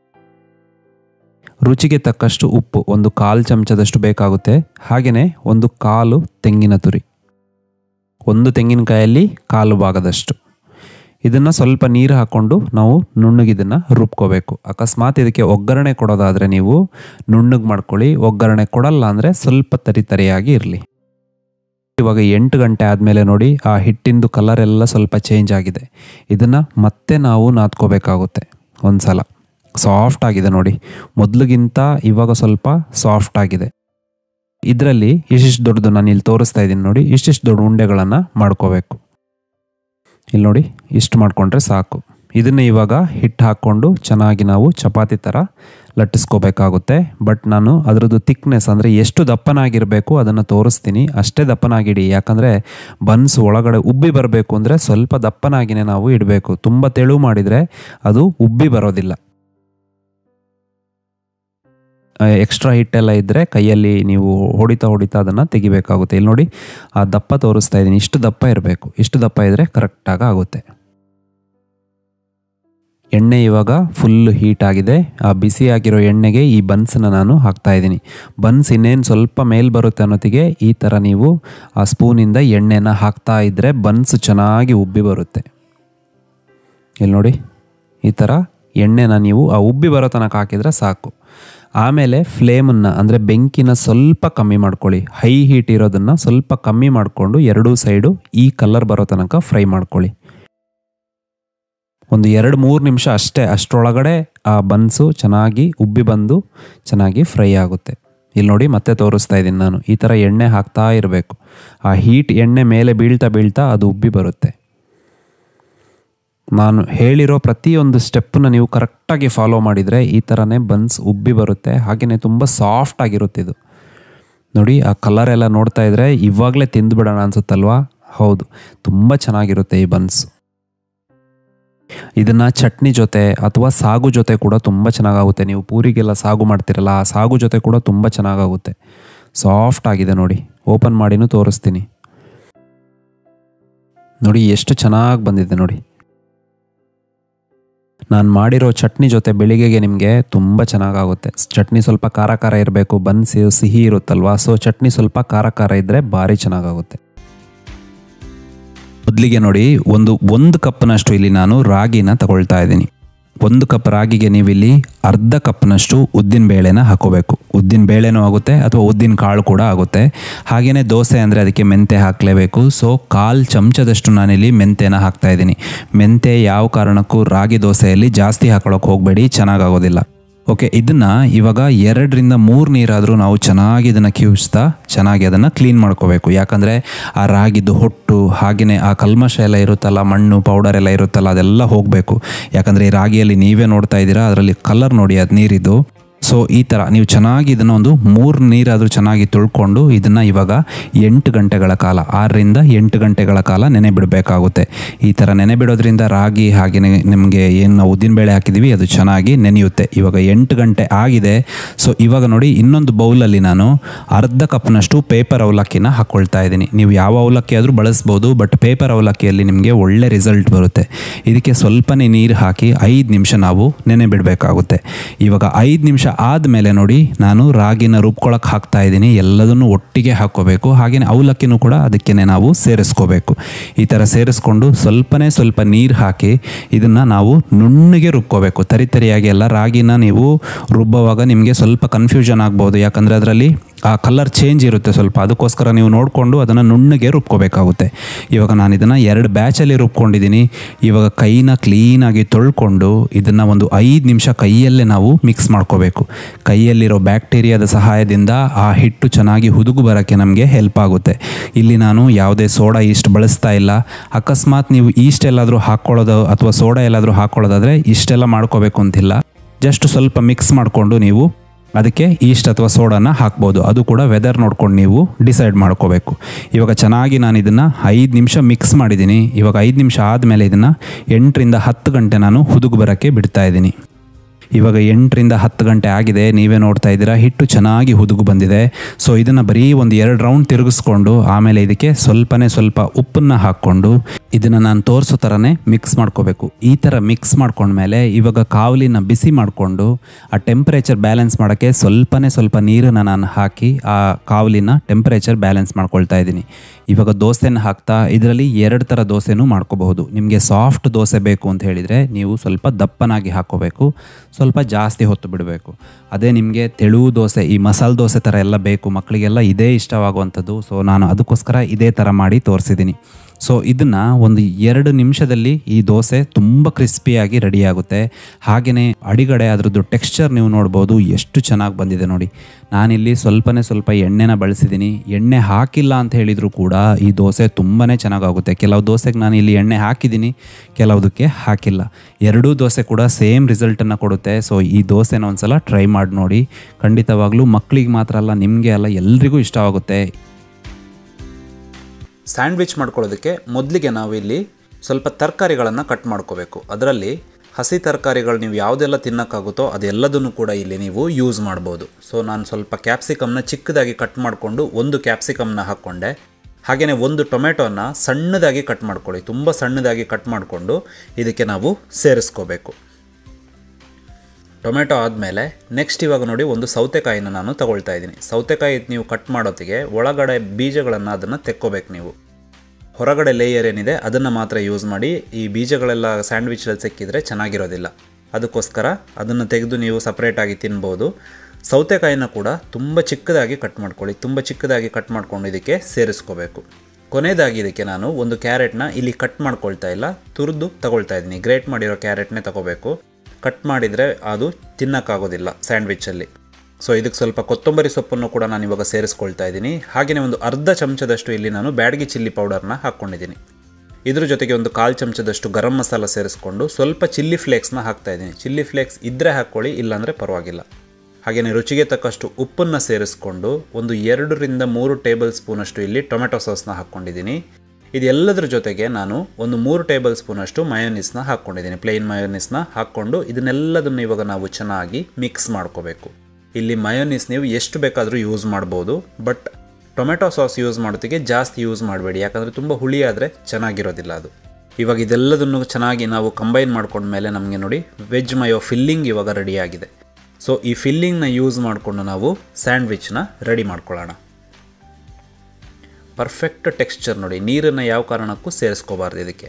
ರುಚಿಗೆ ತಕ್ಕಷ್ಟು ಉಪ್ಪು ಒಂದು ಕಾಲು ಚಮಚದಷ್ಟು ಬೇಕಾಗುತ್ತೆ. ಹಾಗೆಯೇ ಒಂದು ಕಾಲು ತೆಂಗಿನ ತುರಿ, ಒಂದು ತೆಂಗಿನಕಾಯಲ್ಲಿ ಕಾಲು ಭಾಗದಷ್ಟು. ಇದನ್ನು ಸ್ವಲ್ಪ ನೀರು ಹಾಕ್ಕೊಂಡು ನಾವು ನುಣ್ಣಗಿದನ್ನು ರುಬ್ಕೋಬೇಕು. ಅಕಸ್ಮಾತ್ ಇದಕ್ಕೆ ಒಗ್ಗರಣೆ ಕೊಡೋದಾದರೆ ನೀವು ನುಣ್ಣಗೆ ಮಾಡ್ಕೊಳ್ಳಿ. ಒಗ್ಗರಣೆ ಕೊಡಲ್ಲ ಅಂದರೆ ಸ್ವಲ್ಪ ತರಿ ತರಿಯಾಗಿ ಇರಲಿ. ಇವಾಗ ಎಂಟು ಗಂಟೆ ಆದಮೇಲೆ ನೋಡಿ ಆ ಹಿಟ್ಟಿಂದು ಕಲರ್ ಎಲ್ಲ ಸ್ವಲ್ಪ ಚೇಂಜ್ ಆಗಿದೆ. ಇದನ್ನು ಮತ್ತೆ ನಾವು ನಾದ್ಕೋಬೇಕಾಗುತ್ತೆ ಒಂದು ಸಲ. ಸಾಫ್ಟ್ ಆಗಿದೆ ನೋಡಿ, ಮೊದಲಿಗಿಂತ ಇವಾಗ ಸ್ವಲ್ಪ ಸಾಫ್ಟ್ ಆಗಿದೆ. ಇದರಲ್ಲಿ ಇಷ್ಟಿಷ್ಟು ದೊಡ್ಡದು ನಾನು ಇಲ್ಲಿ ತೋರಿಸ್ತಾ ಇದ್ದೀನಿ ನೋಡಿ, ಇಷ್ಟಿಷ್ಟು ದೊಡ್ಡ ಉಂಡೆಗಳನ್ನು ಮಾಡ್ಕೋಬೇಕು. ಇಲ್ಲಿ ನೋಡಿ ಇಷ್ಟು ಮಾಡಿಕೊಂಡ್ರೆ ಸಾಕು. ಇದನ್ನು ಇವಾಗ ಹಿಟ್ಟು ಹಾಕ್ಕೊಂಡು ಚೆನ್ನಾಗಿ ನಾವು ಚಪಾತಿ ಥರ ಲಟ್ಟಿಸ್ಕೋಬೇಕಾಗುತ್ತೆ. ಬಟ್ ನಾನು ಅದರದ್ದು ತಿಕ್ನೆಸ್ ಅಂದರೆ ಎಷ್ಟು ದಪ್ಪನಾಗಿರಬೇಕು ಅದನ್ನು ತೋರಿಸ್ತೀನಿ. ಅಷ್ಟೇ ದಪ್ಪನಾಗಿಡಿ, ಯಾಕಂದರೆ ಬನ್ಸ್ ಒಳಗಡೆ ಉಬ್ಬಿ ಬರಬೇಕು ಅಂದರೆ ಸ್ವಲ್ಪ ದಪ್ಪನಾಗಿಯೇ ನಾವು ಇಡಬೇಕು. ತುಂಬ ತೆಳು ಮಾಡಿದರೆ ಅದು ಉಬ್ಬಿ ಬರೋದಿಲ್ಲ. ಎಕ್ಸ್ಟ್ರಾ ಹಿಟ್ಟೆಲ್ಲ ಇದ್ದರೆ ಕೈಯಲ್ಲಿ ನೀವು ಹೊಡಿತಾ ಹೊಡಿತಾ ಅದನ್ನು ತೆಗಿಬೇಕಾಗುತ್ತೆ. ಇಲ್ಲಿ ನೋಡಿ ಆ ದಪ್ಪ ತೋರಿಸ್ತಾ ಇದ್ದೀನಿ, ಇಷ್ಟು ದಪ್ಪ ಇರಬೇಕು. ಇಷ್ಟು ದಪ್ಪ ಇದ್ದರೆ ಕರೆಕ್ಟಾಗಿ ಆಗುತ್ತೆ. ಎಣ್ಣೆ ಇವಾಗ ಫುಲ್ ಹೀಟ್ ಆಗಿದೆ. ಆ ಬಿಸಿಯಾಗಿರೋ ಎಣ್ಣೆಗೆ ಈ ಬನ್ಸನ್ನು ನಾನು ಹಾಕ್ತಾ ಇದ್ದೀನಿ. ಬನ್ಸ್ ಇನ್ನೇನು ಸ್ವಲ್ಪ ಮೇಲ್ ಬರುತ್ತೆ ಅನ್ನೋತ್ತಿಗೆ ಈ ಥರ ನೀವು ಆ ಸ್ಪೂನಿಂದ ಎಣ್ಣೆನ ಹಾಕ್ತಾ ಇದ್ದರೆ ಬನ್ಸ್ ಚೆನ್ನಾಗಿ ಉಬ್ಬಿ ಬರುತ್ತೆ. ಇಲ್ಲಿ ನೋಡಿ ಈ ಥರ ಎಣ್ಣೆನ ನೀವು ಆ ಉಬ್ಬಿ ಬರೋ ತನಕ ಹಾಕಿದರೆ ಸಾಕು. ಆಮೇಲೆ ಫ್ಲೇಮನ್ನು ಅಂದರೆ ಬೆಂಕಿನ ಸ್ವಲ್ಪ ಕಮ್ಮಿ ಮಾಡ್ಕೊಳ್ಳಿ. ಹೈ ಹೀಟ್ ಇರೋದನ್ನು ಸ್ವಲ್ಪ ಕಮ್ಮಿ ಮಾಡಿಕೊಂಡು ಎರಡೂ ಸೈಡು ಈ ಕಲರ್ ಬರೋ ತನಕ ಫ್ರೈ ಮಾಡ್ಕೊಳ್ಳಿ. ಒಂದು ಎರಡು ಮೂರು ನಿಮಿಷ ಅಷ್ಟೇ, ಅಷ್ಟರೊಳಗಡೆ ಆ ಬನ್ಸು ಚೆನ್ನಾಗಿ ಉಬ್ಬಿ ಬಂದು ಚೆನ್ನಾಗಿ ಫ್ರೈ ಆಗುತ್ತೆ. ಇಲ್ಲಿ ನೋಡಿ ಮತ್ತೆ ತೋರಿಸ್ತಾ ಇದ್ದೀನಿ ನಾನು, ಈ ಥರ ಎಣ್ಣೆ ಹಾಕ್ತಾ ಇರಬೇಕು. ಆ ಹೀಟ್ ಎಣ್ಣೆ ಮೇಲೆ ಬೀಳ್ತಾ ಬೀಳ್ತಾ ಅದು ಉಬ್ಬಿ ಬರುತ್ತೆ. ನಾನು ಹೇಳಿರೋ ಪ್ರತಿಯೊಂದು ಸ್ಟೆಪ್ಪನ್ನು ನೀವು ಕರೆಕ್ಟಾಗಿ ಫಾಲೋ ಮಾಡಿದರೆ ಈ ಥರನೇ ಬನ್ಸ್ ಉಬ್ಬಿ ಬರುತ್ತೆ. ಹಾಗೆಯೇ ತುಂಬ ಸಾಫ್ಟ್ ಆಗಿರುತ್ತೆ ಇದು. ನೋಡಿ ಆ ಕಲರ್ ಎಲ್ಲ ನೋಡ್ತಾ ಇದ್ದರೆ ಇವಾಗಲೇ ತಿಂದುಬಿಡೋಣ ಅನಿಸುತ್ತಲ್ವಾ? ಹೌದು, ತುಂಬ ಚೆನ್ನಾಗಿರುತ್ತೆ ಈ ಬನ್ಸ್. ಇದನ್ನು ಚಟ್ನಿ ಜೊತೆ ಅಥವಾ ಸಾಗು ಜೊತೆ ಕೂಡ ತುಂಬ ಚೆನ್ನಾಗಾಗುತ್ತೆ. ನೀವು ಪೂರಿಗೆಲ್ಲ ಸಾಗು ಮಾಡ್ತಿರಲ್ಲ, ಆ ಸಾಗು ಜೊತೆ ಕೂಡ ತುಂಬ ಚೆನ್ನಾಗಾಗುತ್ತೆ. ಸಾಫ್ಟ್ ಆಗಿದೆ ನೋಡಿ, ಓಪನ್ ಮಾಡಿನೂ ತೋರಿಸ್ತೀನಿ ನೋಡಿ ಎಷ್ಟು ಚೆನ್ನಾಗಿ ಬಂದಿದೆ ನೋಡಿ. ನಾನು ಮಾಡಿರೋ ಚಟ್ನಿ ಜೊತೆ ಬೆಳಿಗ್ಗೆಗೆ ನಿಮಗೆ ತುಂಬ ಚೆನ್ನಾಗಾಗುತ್ತೆ. ಚಟ್ನಿ ಸ್ವಲ್ಪ ಖಾರ ಖಾರ ಇರಬೇಕು, ಬನ್ಸಿ ಸಿಹಿ ಇರುತ್ತಲ್ವ, ಸೊ ಚಟ್ನಿ ಸ್ವಲ್ಪ ಖಾರ ಖಾರ ಇದ್ದರೆ ಭಾರಿ ಚೆನ್ನಾಗಾಗುತ್ತೆ. ಮೊದಲಿಗೆ ನೋಡಿ ಒಂದು ಒಂದು ಕಪ್ನಷ್ಟು ಇಲ್ಲಿ ನಾನು ರಾಗಿನ ತಗೊಳ್ತಾ ಇದ್ದೀನಿ. ಒಂದು ಕಪ್ ರಾಗಿಗೆ ನೀವಿಲ್ಲಿ ಅರ್ಧ ಕಪ್ನಷ್ಟು ಉದ್ದಿನ ಬೇಳೆನ ಹಾಕೋಬೇಕು. ಉದ್ದಿನ ಬೇಳೆನೂ ಆಗುತ್ತೆ ಅಥವಾ ಉದ್ದಿನ ಕಾಳು ಕೂಡ ಆಗುತ್ತೆ. ಹಾಗೆಯೇ ದೋಸೆ ಅಂದರೆ ಅದಕ್ಕೆ ಮೆಂತೆ ಹಾಕಲೇಬೇಕು. ಸೊ ಕಾಲು ಚಮಚದಷ್ಟು ನಾನಿಲ್ಲಿ ಮೆಂತೆನ ಹಾಕ್ತಾ ಇದ್ದೀನಿ. ಮೆಂತೆ ಯಾವ ಕಾರಣಕ್ಕೂ ರಾಗಿ ದೋಸೆಯಲ್ಲಿ ಜಾಸ್ತಿ ಹಾಕೊಳ್ಳೋಕೆ ಹೋಗಬೇಡಿ, ಚೆನ್ನಾಗಾಗೋದಿಲ್ಲ. ಓಕೆ, ಇದನ್ನು ಇವಾಗ ಎರಡರಿಂದ ಮೂರು ನೀರಾದರೂ ನಾವು ಚೆನ್ನಾಗಿ ಇದನ್ನು ಕಿವುಚ್ತಾ ಚೆನ್ನಾಗಿ ಅದನ್ನು ಕ್ಲೀನ್ ಮಾಡ್ಕೋಬೇಕು. ಯಾಕಂದರೆ ಆ ರಾಗಿದ್ದು ಹೊಟ್ಟು ಹಾಗೆಯೇ ಆ ಕಲ್ಮಶ ಎಲ್ಲ ಇರುತ್ತಲ್ಲ, ಮಣ್ಣು ಪೌಡರ್ ಎಲ್ಲ ಇರುತ್ತಲ್ಲ, ಅದೆಲ್ಲ ಹೋಗಬೇಕು. ಯಾಕಂದರೆ ಈ ರಾಗಿಯಲ್ಲಿ ನೀವೇ ನೋಡ್ತಾ ಇದ್ದೀರಾ, ಅದರಲ್ಲಿ ಕಲರ್ ನೋಡಿ ಅದು ನೀರಿದ್ದು. ಸೊ ಈ ಥರ ನೀವು ಚೆನ್ನಾಗಿ ಇದನ್ನು ಒಂದು ಮೂರು ನೀರಾದರೂ ಚೆನ್ನಾಗಿ ತೊಳ್ಕೊಂಡು ಇದನ್ನು ಇವಾಗ ಎಂಟು ಗಂಟೆಗಳ ಕಾಲ ಆರರಿಂದ ಎಂಟು ಗಂಟೆಗಳ ಕಾಲ ನೆನೆ ಬಿಡಬೇಕಾಗುತ್ತೆ. ಈ ಥರ ನೆನೆ ಬಿಡೋದ್ರಿಂದ ರಾಗಿ ಹಾಗೆಯೇ ನಿಮಗೆ ಏನು ನಾವು ಉದ್ದಿನಬೇಳೆ ಹಾಕಿದ್ದೀವಿ ಅದು ಚೆನ್ನಾಗಿ ನೆನೆಯುತ್ತೆ. ಇವಾಗ ಎಂಟು ಗಂಟೆ ಆಗಿದೆ. ಸೊ ಇವಾಗ ನೋಡಿ ಇನ್ನೊಂದು ಬೌಲಲ್ಲಿ ನಾನು ಅರ್ಧ ಕಪ್ನಷ್ಟು ಪೇಪರ್ ಅವಲಕ್ಕಿನ ಹಾಕ್ಕೊಳ್ತಾ ಇದ್ದೀನಿ. ನೀವು ಯಾವ ಅವಲಕ್ಕಿ ಆದರೂ ಬಳಸ್ಬೋದು, ಬಟ್ ಪೇಪರ್ ಅವಲಕ್ಕಿಯಲ್ಲಿ ನಿಮಗೆ ಒಳ್ಳೆ ರಿಸಲ್ಟ್ ಬರುತ್ತೆ. ಇದಕ್ಕೆ ಸ್ವಲ್ಪನೇ ನೀರು ಹಾಕಿ ಐದು ನಿಮಿಷ ನಾವು ನೆನೆ ಬಿಡಬೇಕಾಗುತ್ತೆ. ಇವಾಗ ಐದು ನಿಮಿಷ ಆದಮೇಲೆ ನೋಡಿ ನಾನು ರಾಗಿನ ರುಬ್ಕೊಳಕ್ಕೆ ಹಾಕ್ತಾ ಇದ್ದೀನಿ. ಎಲ್ಲದನ್ನು ಒಟ್ಟಿಗೆ ಹಾಕ್ಕೋಬೇಕು. ಹಾಗೆಯೇ ಅವಲಕ್ಕಿನೂ ಕೂಡ ಅದಕ್ಕೆ ನಾವು ಸೇರಿಸ್ಕೋಬೇಕು. ಈ ಥರ ಸೇರಿಸ್ಕೊಂಡು ಸ್ವಲ್ಪನೇ ಸ್ವಲ್ಪ ನೀರು ಹಾಕಿ ಇದನ್ನು ನಾವು ನುಣ್ಣಗೆ ರುಬ್ಕೋಬೇಕು. ತರಿತರಿಯಾಗಿ ಎಲ್ಲ ರಾಗಿನ ನೀವು ರುಬ್ಬುವಾಗ ನಿಮಗೆ ಸ್ವಲ್ಪ ಕನ್ಫ್ಯೂಷನ್ ಆಗ್ಬೋದು, ಯಾಕಂದರೆ ಅದರಲ್ಲಿ ಆ ಕಲರ್ ಚೇಂಜ್ ಇರುತ್ತೆ ಸ್ವಲ್ಪ. ಅದಕ್ಕೋಸ್ಕರ ನೀವು ನೋಡಿಕೊಂಡು ಅದನ್ನು ನುಣ್ಣಗೆ ರುಬ್ಕೋಬೇಕಾಗುತ್ತೆ. ಇವಾಗ ನಾನು ಇದನ್ನು ಎರಡು ಬ್ಯಾಚಲ್ಲಿ ರುಬ್ಕೊಂಡಿದ್ದೀನಿ. ಇವಾಗ ಕೈನ ಕ್ಲೀನಾಗಿ ತೊಳ್ಕೊಂಡು ಇದನ್ನು ಒಂದು ಐದು ನಿಮಿಷ ಕೈಯಲ್ಲೇ ನಾವು ಮಿಕ್ಸ್ ಮಾಡ್ಕೋಬೇಕು. ಕೈಯಲ್ಲಿರೋ ಬ್ಯಾಕ್ಟೀರಿಯಾದ ಸಹಾಯದಿಂದ ಆ ಹಿಟ್ಟು ಚೆನ್ನಾಗಿ ಹುದುಗು ಬರೋಕ್ಕೆ ನಮಗೆ ಹೆಲ್ಪ್ ಆಗುತ್ತೆ. ಇಲ್ಲಿ ನಾನು ಯಾವುದೇ ಸೋಡಾ ಈಸ್ಟ್ ಬಳಸ್ತಾ ಇಲ್ಲ. ಅಕಸ್ಮಾತ್ ನೀವು ಈಸ್ಟ್ ಎಲ್ಲಾದರೂ ಹಾಕ್ಕೊಳ್ಳೋದು ಅಥವಾ ಸೋಡಾ ಎಲ್ಲಾದರೂ ಹಾಕ್ಕೊಳ್ಳೋದಾದರೆ ಇಷ್ಟೆಲ್ಲ ಮಾಡ್ಕೋಬೇಕು ಅಂತಿಲ್ಲ. ಜಸ್ಟ್ ಸ್ವಲ್ಪ ಮಿಕ್ಸ್ ಮಾಡಿಕೊಂಡು ನೀವು ಅದಕ್ಕೆ ಈಸ್ಟ್ ಅಥವಾ ಸೋಡಾನ ಹಾಕ್ಬೋದು. ಅದು ಕೂಡ ವೆದರ್ ನೋಡ್ಕೊಂಡು ನೀವು ಡಿಸೈಡ್ ಮಾಡ್ಕೋಬೇಕು. ಇವಾಗ ಚೆನ್ನಾಗಿ ನಾನು ಇದನ್ನು ಐದು ನಿಮಿಷ ಮಿಕ್ಸ್ ಮಾಡಿದ್ದೀನಿ. ಇವಾಗ ಐದು ನಿಮಿಷ ಆದಮೇಲೆ ಇದನ್ನು ಎಂಟರಿಂದ ಹತ್ತು ಗಂಟೆ ನಾನು ಹುದುಗು ಬರೋಕ್ಕೆ ಬಿಡ್ತಾ ಇದ್ದೀನಿ. ಇವಾಗ ಎಂಟರಿಂದ ಹತ್ತು ಗಂಟೆ ಆಗಿದೆ. ನೀವೇ ನೋಡ್ತಾ ಇದ್ದೀರಾ ಹಿಟ್ಟು ಚೆನ್ನಾಗಿ ಹುದುಗು ಬಂದಿದೆ. ಸೊ ಇದನ್ನು ಬರೀ ಒಂದು ಎರಡು ರೌಂಡ್ ತಿರುಗಿಸ್ಕೊಂಡು ಆಮೇಲೆ ಇದಕ್ಕೆ ಸ್ವಲ್ಪನೇ ಸ್ವಲ್ಪ ಉಪ್ಪನ್ನು ಹಾಕ್ಕೊಂಡು ಇದನ್ನು ನಾನು ತೋರಿಸೋ ಥರನೇ ಮಿಕ್ಸ್ ಮಾಡ್ಕೋಬೇಕು. ಈ ಥರ ಮಿಕ್ಸ್ ಮಾಡ್ಕೊಂಡ್ಮೇಲೆ ಇವಾಗ ಕಾವಲಿನ ಬಿಸಿ ಮಾಡಿಕೊಂಡು ಆ ಟೆಂಪ್ರೇಚರ್ ಬ್ಯಾಲೆನ್ಸ್ ಮಾಡೋಕ್ಕೆ ಸ್ವಲ್ಪನೇ ಸ್ವಲ್ಪ ನೀರನ್ನು ನಾನು ಹಾಕಿ ಆ ಕಾವಲಿನ ಟೆಂಪ್ರೇಚರ್ ಬ್ಯಾಲೆನ್ಸ್ ಮಾಡ್ಕೊಳ್ತಾ ಇದ್ದೀನಿ. ಇವಾಗ ದೋಸೆನ ಹಾಕ್ತಾ ಇದರಲ್ಲಿ ಎರಡು ಥರ ದೋಸೆನೂ ಮಾಡ್ಕೋಬಹುದು. ನಿಮಗೆ ಸಾಫ್ಟ್ ದೋಸೆ ಬೇಕು ಅಂತ ಹೇಳಿದರೆ ನೀವು ಸ್ವಲ್ಪ ದಪ್ಪನಾಗಿ ಹಾಕ್ಕೋಬೇಕು, ಸ್ವಲ್ಪ ಜಾಸ್ತಿ ಹೊತ್ತು ಬಿಡಬೇಕು. ಅದೇ ನಿಮಗೆ ತೆಳುವು ದೋಸೆ, ಈ ಮಸಾಲೆ ದೋಸೆ ಥರ ಎಲ್ಲ ಬೇಕು, ಮಕ್ಕಳಿಗೆಲ್ಲ ಇದೇ ಇಷ್ಟವಾಗುವಂಥದ್ದು. ಸೊ ನಾನು ಅದಕ್ಕೋಸ್ಕರ ಇದೇ ಥರ ಮಾಡಿ ತೋರಿಸಿದ್ದೀನಿ. ಸೊ ಇದನ್ನು ಒಂದು ಎರಡು ನಿಮಿಷದಲ್ಲಿ ಈ ದೋಸೆ ತುಂಬ ಕ್ರಿಸ್ಪಿಯಾಗಿ ರೆಡಿಯಾಗುತ್ತೆ. ಹಾಗೆಯೇ ಅಡಿಗಡೆ ಅದರದ್ದು ಟೆಕ್ಸ್ಚರ್ ನೀವು ನೋಡ್ಬೋದು ಎಷ್ಟು ಚೆನ್ನಾಗಿ ಬಂದಿದೆ ನೋಡಿ. ನಾನಿಲ್ಲಿ ಸ್ವಲ್ಪನೇ ಸ್ವಲ್ಪ ಎಣ್ಣೆನ ಬಳಸಿದ್ದೀನಿ. ಎಣ್ಣೆ ಹಾಕಿಲ್ಲ ಅಂತ ಹೇಳಿದರೂ ಕೂಡ ಈ ದೋಸೆ ತುಂಬಾ ಚೆನ್ನಾಗಾಗುತ್ತೆ. ಕೆಲವು ದೋಸೆಗೆ ನಾನು ಇಲ್ಲಿ ಎಣ್ಣೆ ಹಾಕಿದ್ದೀನಿ, ಕೆಲವುದಕ್ಕೆ ಹಾಕಿಲ್ಲ. ಎರಡೂ ದೋಸೆ ಕೂಡ ಸೇಮ್ ರಿಸಲ್ಟನ್ನು ಕೊಡುತ್ತೆ. ಸೊ ಈ ದೋಸೆನ ಒಂದು ಸಲ ಟ್ರೈ ಮಾಡಿ ನೋಡಿ. ಖಂಡಿತವಾಗ್ಲೂ ಮಕ್ಕಳಿಗೆ ಮಾತ್ರ ಅಲ್ಲ, ನಿಮಗೆ ಅಲ್ಲ, ಎಲ್ರಿಗೂ ಇಷ್ಟವಾಗುತ್ತೆ. ಸ್ಯಾಂಡ್ವಿಚ್ ಮಾಡ್ಕೊಳ್ಳೋದಕ್ಕೆ ಮೊದಲಿಗೆ ನಾವಿಲ್ಲಿ ಸ್ವಲ್ಪ ತರಕಾರಿಗಳನ್ನು ಕಟ್ ಮಾಡ್ಕೋಬೇಕು. ಅದರಲ್ಲಿ ಹಸಿ ತರಕಾರಿಗಳು ನೀವು ಯಾವುದೆಲ್ಲ ತಿನ್ನೋಕ್ಕಾಗುತ್ತೋ ಅದೆಲ್ಲದನ್ನು ಕೂಡ ಇಲ್ಲಿ ನೀವು ಯೂಸ್ ಮಾಡ್ಬೋದು. ಸೊ ನಾನು ಸ್ವಲ್ಪ ಕ್ಯಾಪ್ಸಿಕಮ್ನ ಚಿಕ್ಕದಾಗಿ ಕಟ್ ಮಾಡಿಕೊಂಡು ಒಂದು ಕ್ಯಾಪ್ಸಿಕಮ್ನ ಹಾಕ್ಕೊಂಡೆ. ಹಾಗೆಯೇ ಒಂದು ಟೊಮೆಟೊನ ಸಣ್ಣದಾಗಿ ಕಟ್ ಮಾಡ್ಕೊಳ್ಳಿ. ತುಂಬ ಸಣ್ಣದಾಗಿ ಕಟ್ ಮಾಡಿಕೊಂಡು ಇದಕ್ಕೆ ನಾವು ಸೇರಿಸ್ಕೋಬೇಕು. ಟೊಮೆಟೊ ಆದಮೇಲೆ ನೆಕ್ಸ್ಟ್ ಇವಾಗ ನೋಡಿ ಒಂದು ಸೌತೆಕಾಯಿನ ನಾನು ತಗೊಳ್ತಾ ಇದ್ದೀನಿ. ಸೌತೆಕಾಯಿ ನೀವು ಕಟ್ ಮಾಡೋತ್ತಿಗೆ ಒಳಗಡೆ ಬೀಜಗಳನ್ನು ಅದನ್ನು ತೆಕ್ಕೋಬೇಕು. ನೀವು ಹೊರಗಡೆ ಲೇಯರ್ ಏನಿದೆ ಅದನ್ನು ಮಾತ್ರ ಯೂಸ್ ಮಾಡಿ. ಈ ಬೀಜಗಳೆಲ್ಲ ಸ್ಯಾಂಡ್ವಿಚಲ್ಲಿ ಸಿಕ್ಕಿದರೆ ಚೆನ್ನಾಗಿರೋದಿಲ್ಲ. ಅದಕ್ಕೋಸ್ಕರ ಅದನ್ನು ತೆಗೆದು ನೀವು ಸಪ್ರೇಟಾಗಿ ತಿನ್ಬೋದು. ಸೌತೆಕಾಯಿನ ಕೂಡ ತುಂಬ ಚಿಕ್ಕದಾಗಿ ಕಟ್ ಮಾಡ್ಕೊಳ್ಳಿ. ತುಂಬ ಚಿಕ್ಕದಾಗಿ ಕಟ್ ಮಾಡ್ಕೊಂಡು ಇದಕ್ಕೆ ಸೇರಿಸ್ಕೋಬೇಕು. ಕೊನೆಯದಾಗಿ ಇದಕ್ಕೆ ನಾನು ಒಂದು ಕ್ಯಾರೆಟ್ನ ಇಲ್ಲಿ ಕಟ್ ಮಾಡ್ಕೊಳ್ತಾ ಇಲ್ಲ, ತುರಿದು ತಗೊಳ್ತಾ ಇದ್ದೀನಿ. ಗ್ರೇಟ್ ಮಾಡಿರೋ ಕ್ಯಾರೆಟ್ನೇ ತಗೋಬೇಕು. ಕಟ್ ಮಾಡಿದರೆ ಅದು ತಿನ್ನೋಕ್ಕಾಗೋದಿಲ್ಲ ಸ್ಯಾಂಡ್ವಿಚ್ಚಲ್ಲಿ. ಸೊ ಇದಕ್ಕೆ ಸ್ವಲ್ಪ ಕೊತ್ತಂಬರಿ ಸೊಪ್ಪನ್ನು ಕೂಡ ನಾನು ಇವಾಗ ಸೇರಿಸ್ಕೊಳ್ತಾ ಇದ್ದೀನಿ. ಹಾಗೆಯೇ ಒಂದು ಅರ್ಧ ಚಮಚದಷ್ಟು ಇಲ್ಲಿ ನಾನು ಬ್ಯಾಡಗಿ ಚಿಲ್ಲಿ ಪೌಡರ್ನ ಹಾಕ್ಕೊಂಡಿದ್ದೀನಿ. ಇದ್ರ ಜೊತೆಗೆ ಒಂದು ಕಾಲು ಚಮಚದಷ್ಟು ಗರಂ ಮಸಾಲ ಸೇರಿಸ್ಕೊಂಡು ಸ್ವಲ್ಪ ಚಿಲ್ಲಿ ಫ್ಲೇಕ್ಸ್ನ ಹಾಕ್ತಾಯಿದ್ದೀನಿ. ಚಿಲ್ಲಿ ಫ್ಲೇಕ್ಸ್ ಇದ್ದರೆ ಹಾಕ್ಕೊಳ್ಳಿ, ಇಲ್ಲಾಂದರೆ ಪರವಾಗಿಲ್ಲ. ಹಾಗೆಯೇ ರುಚಿಗೆ ತಕ್ಕಷ್ಟು ಉಪ್ಪನ್ನು ಸೇರಿಸ್ಕೊಂಡು ಒಂದು ಎರಡರಿಂದ ಮೂರು ಟೇಬಲ್ ಸ್ಪೂನಷ್ಟು ಇಲ್ಲಿ ಟೊಮೆಟೊ ಸಾಸ್ನ ಹಾಕ್ಕೊಂಡಿದ್ದೀನಿ. ಇದೆಲ್ಲದರ ಜೊತೆಗೆ ನಾನು ಒಂದು ಮೂರು ಟೇಬಲ್ ಸ್ಪೂನಷ್ಟು ಮಯೋನೀಸ್ನ ಹಾಕ್ಕೊಂಡಿದ್ದೀನಿ. ಪ್ಲೇನ್ ಮಯೋನೀಸ್ನ ಹಾಕ್ಕೊಂಡು ಇದನ್ನೆಲ್ಲದನ್ನು ಇವಾಗ ನಾವು ಚೆನ್ನಾಗಿ ಮಿಕ್ಸ್ ಮಾಡ್ಕೋಬೇಕು. ಇಲ್ಲಿ ಮಯೋನೀಸ್ ನೀವು ಎಷ್ಟು ಬೇಕಾದರೂ ಯೂಸ್ ಮಾಡ್ಬೋದು, ಬಟ್ ಟೊಮೆಟೊ ಸಾಸ್ ಯೂಸ್ ಮಾಡೋದಕ್ಕೆ ಜಾಸ್ತಿ ಯೂಸ್ ಮಾಡಬೇಡಿ, ಯಾಕಂದರೆ ತುಂಬ ಹುಳಿ ಆದರೆ ಚೆನ್ನಾಗಿರೋದಿಲ್ಲ ಅದು. ಇವಾಗ ಇದೆಲ್ಲದನ್ನು ಚೆನ್ನಾಗಿ ನಾವು ಕಂಬೈನ್ ಮಾಡ್ಕೊಂಡ್ಮೇಲೆ ನಮಗೆ ನೋಡಿ ವೆಜ್ ಮಯೋ ಫಿಲ್ಲಿಂಗ್ ಇವಾಗ ರೆಡಿಯಾಗಿದೆ. ಸೊ ಈ ಫಿಲ್ಲಿಂಗ್ನ ಯೂಸ್ ಮಾಡಿಕೊಂಡು ನಾವು ಸ್ಯಾಂಡ್ವಿಚ್ನ ರೆಡಿ ಮಾಡ್ಕೊಳ್ಳೋಣ. ಪರ್ಫೆಕ್ಟ್ ಟೆಕ್ಸ್ಚರ್ ನೋಡಿ. ನೀರನ್ನು ಯಾವ ಕಾರಣಕ್ಕೂ ಸೇರಿಸ್ಕೋಬಾರ್ದು ಇದಕ್ಕೆ.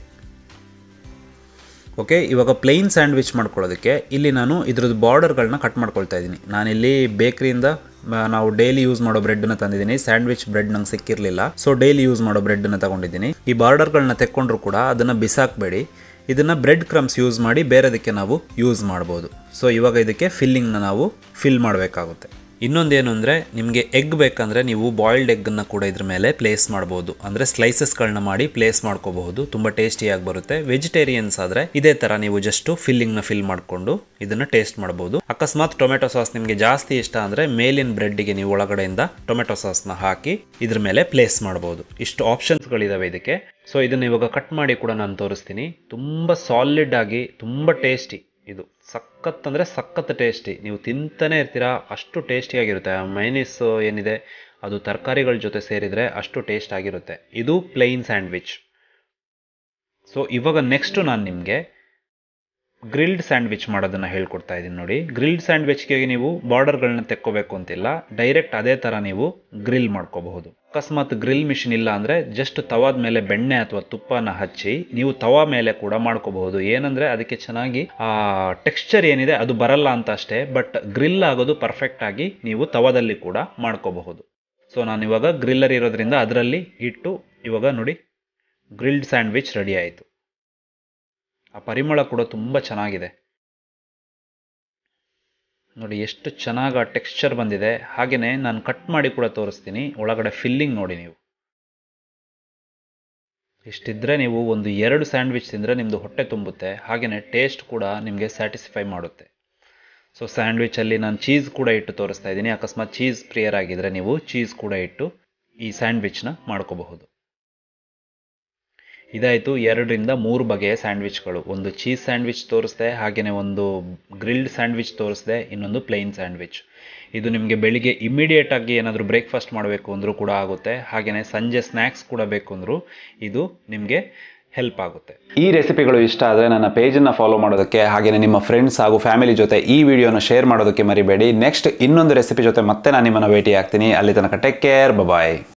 ಓಕೆ, ಇವಾಗ ಪ್ಲೇನ್ ಸ್ಯಾಂಡ್ವಿಚ್ ಮಾಡ್ಕೊಳ್ಳೋದಕ್ಕೆ ಇಲ್ಲಿ ನಾನು ಇದ್ರದ್ದು ಬಾರ್ಡರ್ಗಳನ್ನ ಕಟ್ ಮಾಡ್ಕೊಳ್ತಾ ಇದ್ದೀನಿ. ನಾನಿಲ್ಲಿ ಬೇಕ್ರಿಯಿಂದ ನಾವು ಡೈಲಿ ಯೂಸ್ ಮಾಡೋ ಬ್ರೆಡ್ನ ತಂದಿದ್ದೀನಿ. ಸ್ಯಾಂಡ್ವಿಚ್ ಬ್ರೆಡ್ ನಂಗೆ ಸಿಕ್ಕಿರಲಿಲ್ಲ, ಸೊ ಡೈಲಿ ಯೂಸ್ ಮಾಡೋ ಬ್ರೆಡ್ನ ತಗೊಂಡಿದ್ದೀನಿ. ಈ ಬಾರ್ಡರ್ಗಳನ್ನ ತೆಕ್ಕೊಂಡ್ರು ಕೂಡ ಅದನ್ನು ಬಿಸಾಕಬೇಡಿ. ಇದನ್ನು ಬ್ರೆಡ್ ಕ್ರಮ್ಸ್ ಯೂಸ್ ಮಾಡಿ ಬೇರೆದಕ್ಕೆ ನಾವು ಯೂಸ್ ಮಾಡ್ಬೋದು. ಸೊ ಇವಾಗ ಇದಕ್ಕೆ ಫಿಲ್ಲಿಂಗ್ನ ನಾವು ಫಿಲ್ ಮಾಡಬೇಕಾಗುತ್ತೆ. ಇನ್ನೊಂದೇನು ಅಂದರೆ ನಿಮಗೆ ಎಗ್ ಬೇಕಂದರೆ ನೀವು ಬಾಯ್ಲ್ಡ್ ಎಗ್ಗನ್ನು ಕೂಡ ಇದ್ರ ಮೇಲೆ ಪ್ಲೇಸ್ ಮಾಡ್ಬೋದು, ಅಂದರೆ ಸ್ಲೈಸಸ್ಗಳನ್ನ ಮಾಡಿ ಪ್ಲೇಸ್ ಮಾಡ್ಕೋಬಹುದು, ತುಂಬ ಟೇಸ್ಟಿಯಾಗಿ ಬರುತ್ತೆ. ವೆಜಿಟೇರಿಯನ್ಸ್ ಆದರೆ ಇದೇ ಥರ ನೀವು ಜಸ್ಟ್ ಫಿಲ್ಲಿಂಗ್ನ ಫಿಲ್ ಮಾಡಿಕೊಂಡು ಇದನ್ನು ಟೇಸ್ಟ್ ಮಾಡ್ಬೋದು. ಅಕಸ್ಮಾತ್ ಟೊಮೆಟೊ ಸಾಸ್ ನಿಮಗೆ ಜಾಸ್ತಿ ಇಷ್ಟ ಅಂದರೆ ಮೇಲಿನ ಬ್ರೆಡ್ಡಿಗೆ ನೀವು ಒಳಗಡೆಯಿಂದ ಟೊಮೆಟೊ ಸಾಸ್ನ ಹಾಕಿ ಇದ್ರ ಮೇಲೆ ಪ್ಲೇಸ್ ಮಾಡ್ಬೋದು. ಇಷ್ಟು ಆಪ್ಷನ್ಸ್ಗಳಿದಾವೆ ಇದಕ್ಕೆ. ಸೊ ಇದನ್ನು ಇವಾಗ ಕಟ್ ಮಾಡಿ ಕೂಡ ನಾನು ತೋರಿಸ್ತೀನಿ. ತುಂಬ ಸಾಲಿಡ್ ಆಗಿ ತುಂಬ ಟೇಸ್ಟಿ, ಇದು ಸಖತ್ ಅಂದರೆ ಸಖತ್ ಟೇಸ್ಟಿ, ನೀವು ತಿಂತಾನೆ ಇರ್ತೀರಾ, ಅಷ್ಟು ಟೇಸ್ಟಿಯಾಗಿರುತ್ತೆ. ಆ ಮೈನೀಸ್ ಏನಿದೆ ಅದು ತರಕಾರಿಗಳ ಜೊತೆ ಸೇರಿದರೆ ಅಷ್ಟು ಟೇಸ್ಟ್ ಆಗಿರುತ್ತೆ. ಇದು ಪ್ಲೈನ್ ಸ್ಯಾಂಡ್ವಿಚ್. ಸೊ ಇವಾಗ ನೆಕ್ಸ್ಟು ನಾನು ನಿಮಗೆ ಗ್ರಿಲ್ಡ್ ಸ್ಯಾಂಡ್ವಿಚ್ ಮಾಡೋದನ್ನು ಹೇಳ್ಕೊಡ್ತಾ ಇದ್ದೀನಿ ನೋಡಿ. ಗ್ರಿಲ್ಡ್ ಸ್ಯಾಂಡ್ವಿಚ್ಗೆ ನೀವು ಬಾರ್ಡರ್ಗಳನ್ನ ತೆಕ್ಕೋಬೇಕು ಅಂತಿಲ್ಲ, ಡೈರೆಕ್ಟ್ ಅದೇ ಥರ ನೀವು ಗ್ರಿಲ್ ಮಾಡ್ಕೋಬಹುದು. ಅಕಸ್ಮಾತ್ ಗ್ರಿಲ್ ಮಿಷಿನ್ ಇಲ್ಲ ಅಂದರೆ ಜಸ್ಟ್ ತವಾದ ಮೇಲೆ ಬೆಣ್ಣೆ ಅಥವಾ ತುಪ್ಪನ ಹಚ್ಚಿ ನೀವು ತವಾ ಮೇಲೆ ಕೂಡ ಮಾಡ್ಕೋಬಹುದು. ಏನಂದರೆ ಅದಕ್ಕೆ ಚೆನ್ನಾಗಿ ಆ ಟೆಕ್ಸ್ಚರ್ ಏನಿದೆ ಅದು ಬರಲ್ಲ ಅಂತ ಅಷ್ಟೇ, ಬಟ್ ಗ್ರಿಲ್ ಆಗೋದು ಪರ್ಫೆಕ್ಟ್ ಆಗಿ ನೀವು ತವಾದಲ್ಲಿ ಕೂಡ ಮಾಡ್ಕೋಬಹುದು. ಸೊ ನಾನು ಇವಾಗ ಗ್ರಿಲ್ಲರ್ ಇರೋದ್ರಿಂದ ಅದರಲ್ಲಿ ಇಟ್ಟು ಇವಾಗ ನೋಡಿ ಗ್ರಿಲ್ಡ್ ಸ್ಯಾಂಡ್ವಿಚ್ ರೆಡಿ ಆಯಿತು. ಆ ಪರಿಮಳ ಕೂಡ ತುಂಬ ಚೆನ್ನಾಗಿದೆ ನೋಡಿ, ಎಷ್ಟು ಚೆನ್ನಾಗಿ ಆ ಟೆಕ್ಸ್ಚರ್ ಬಂದಿದೆ. ಹಾಗೆಯೇ ನಾನು ಕಟ್ ಮಾಡಿ ಕೂಡ ತೋರಿಸ್ತೀನಿ. ಒಳಗಡೆ ಫಿಲ್ಲಿಂಗ್ ನೋಡಿ ನೀವು, ಇಷ್ಟಿದ್ರೆ ನೀವು ಒಂದು ಎರಡು ಸ್ಯಾಂಡ್ವಿಚ್ ತಿಂದರೆ ನಿಮ್ಮದು ಹೊಟ್ಟೆ ತುಂಬುತ್ತೆ. ಹಾಗೆಯೇ ಟೇಸ್ಟ್ ಕೂಡ ನಿಮಗೆ ಸ್ಯಾಟಿಸ್ಫೈ ಮಾಡುತ್ತೆ. ಸೊ ಸ್ಯಾಂಡ್ವಿಚಲ್ಲಿ ನಾನು ಚೀಸ್ ಕೂಡ ಇಟ್ಟು ತೋರಿಸ್ತಾ ಇದ್ದೀನಿ. ಅಕಸ್ಮಾತ್ ಚೀಸ್ ಪ್ರಿಯರ್ ಆಗಿದ್ದರೆ ನೀವು ಚೀಸ್ ಕೂಡ ಇಟ್ಟು ಈ ಸ್ಯಾಂಡ್ವಿಚ್ನ ಮಾಡ್ಕೋಬಹುದು. ಇದಾಯಿತು ಎರಡರಿಂದ ಮೂರು ಬಗೆಯ ಸ್ಯಾಂಡ್ವಿಚ್ಗಳು. ಒಂದು ಚೀಸ್ ಸ್ಯಾಂಡ್ವಿಚ್ ತೋರಿಸ್ದೆ, ಹಾಗೆಯೇ ಒಂದು ಗ್ರಿಲ್ಡ್ ಸ್ಯಾಂಡ್ವಿಚ್ ತೋರಿಸ್ದೆ, ಇನ್ನೊಂದು ಪ್ಲೈನ್ ಸ್ಯಾಂಡ್ವಿಚ್. ಇದು ನಿಮಗೆ ಬೆಳಿಗ್ಗೆ ಇಮಿಡಿಯೇಟಾಗಿ ಏನಾದರೂ ಬ್ರೇಕ್ಫಾಸ್ಟ್ ಮಾಡಬೇಕು ಅಂದರೂ ಕೂಡ ಆಗುತ್ತೆ. ಹಾಗೆಯೇ ಸಂಜೆ ಸ್ನ್ಯಾಕ್ಸ್ ಕೂಡ ಬೇಕು ಅಂದರೂ ಇದು ನಿಮಗೆ ಹೆಲ್ಪ್ ಆಗುತ್ತೆ. ಈ ರೆಸಿಪಿಗಳು ಇಷ್ಟ ಆದರೆ ನನ್ನ ಪೇಜನ್ನು ಫಾಲೋ ಮಾಡೋದಕ್ಕೆ, ಹಾಗೆಯೇ ನಿಮ್ಮ ಫ್ರೆಂಡ್ಸ್ ಹಾಗೂ ಫ್ಯಾಮಿಲಿ ಜೊತೆ ಈ ವಿಡಿಯೋನ ಶೇರ್ ಮಾಡೋದಕ್ಕೆ ಮರಿಬೇಡಿ. ನೆಕ್ಸ್ಟ್ ಇನ್ನೊಂದು ರೆಸಿಪಿ ಜೊತೆ ಮತ್ತೆ ನಾನು ನಿಮ್ಮನ್ನು ಭೇಟಿ ಆಗ್ತೀನಿ. ಅಲ್ಲಿ ತನಕ ಟೇಕ್ ಕೇರ್, ಬಾಯ್.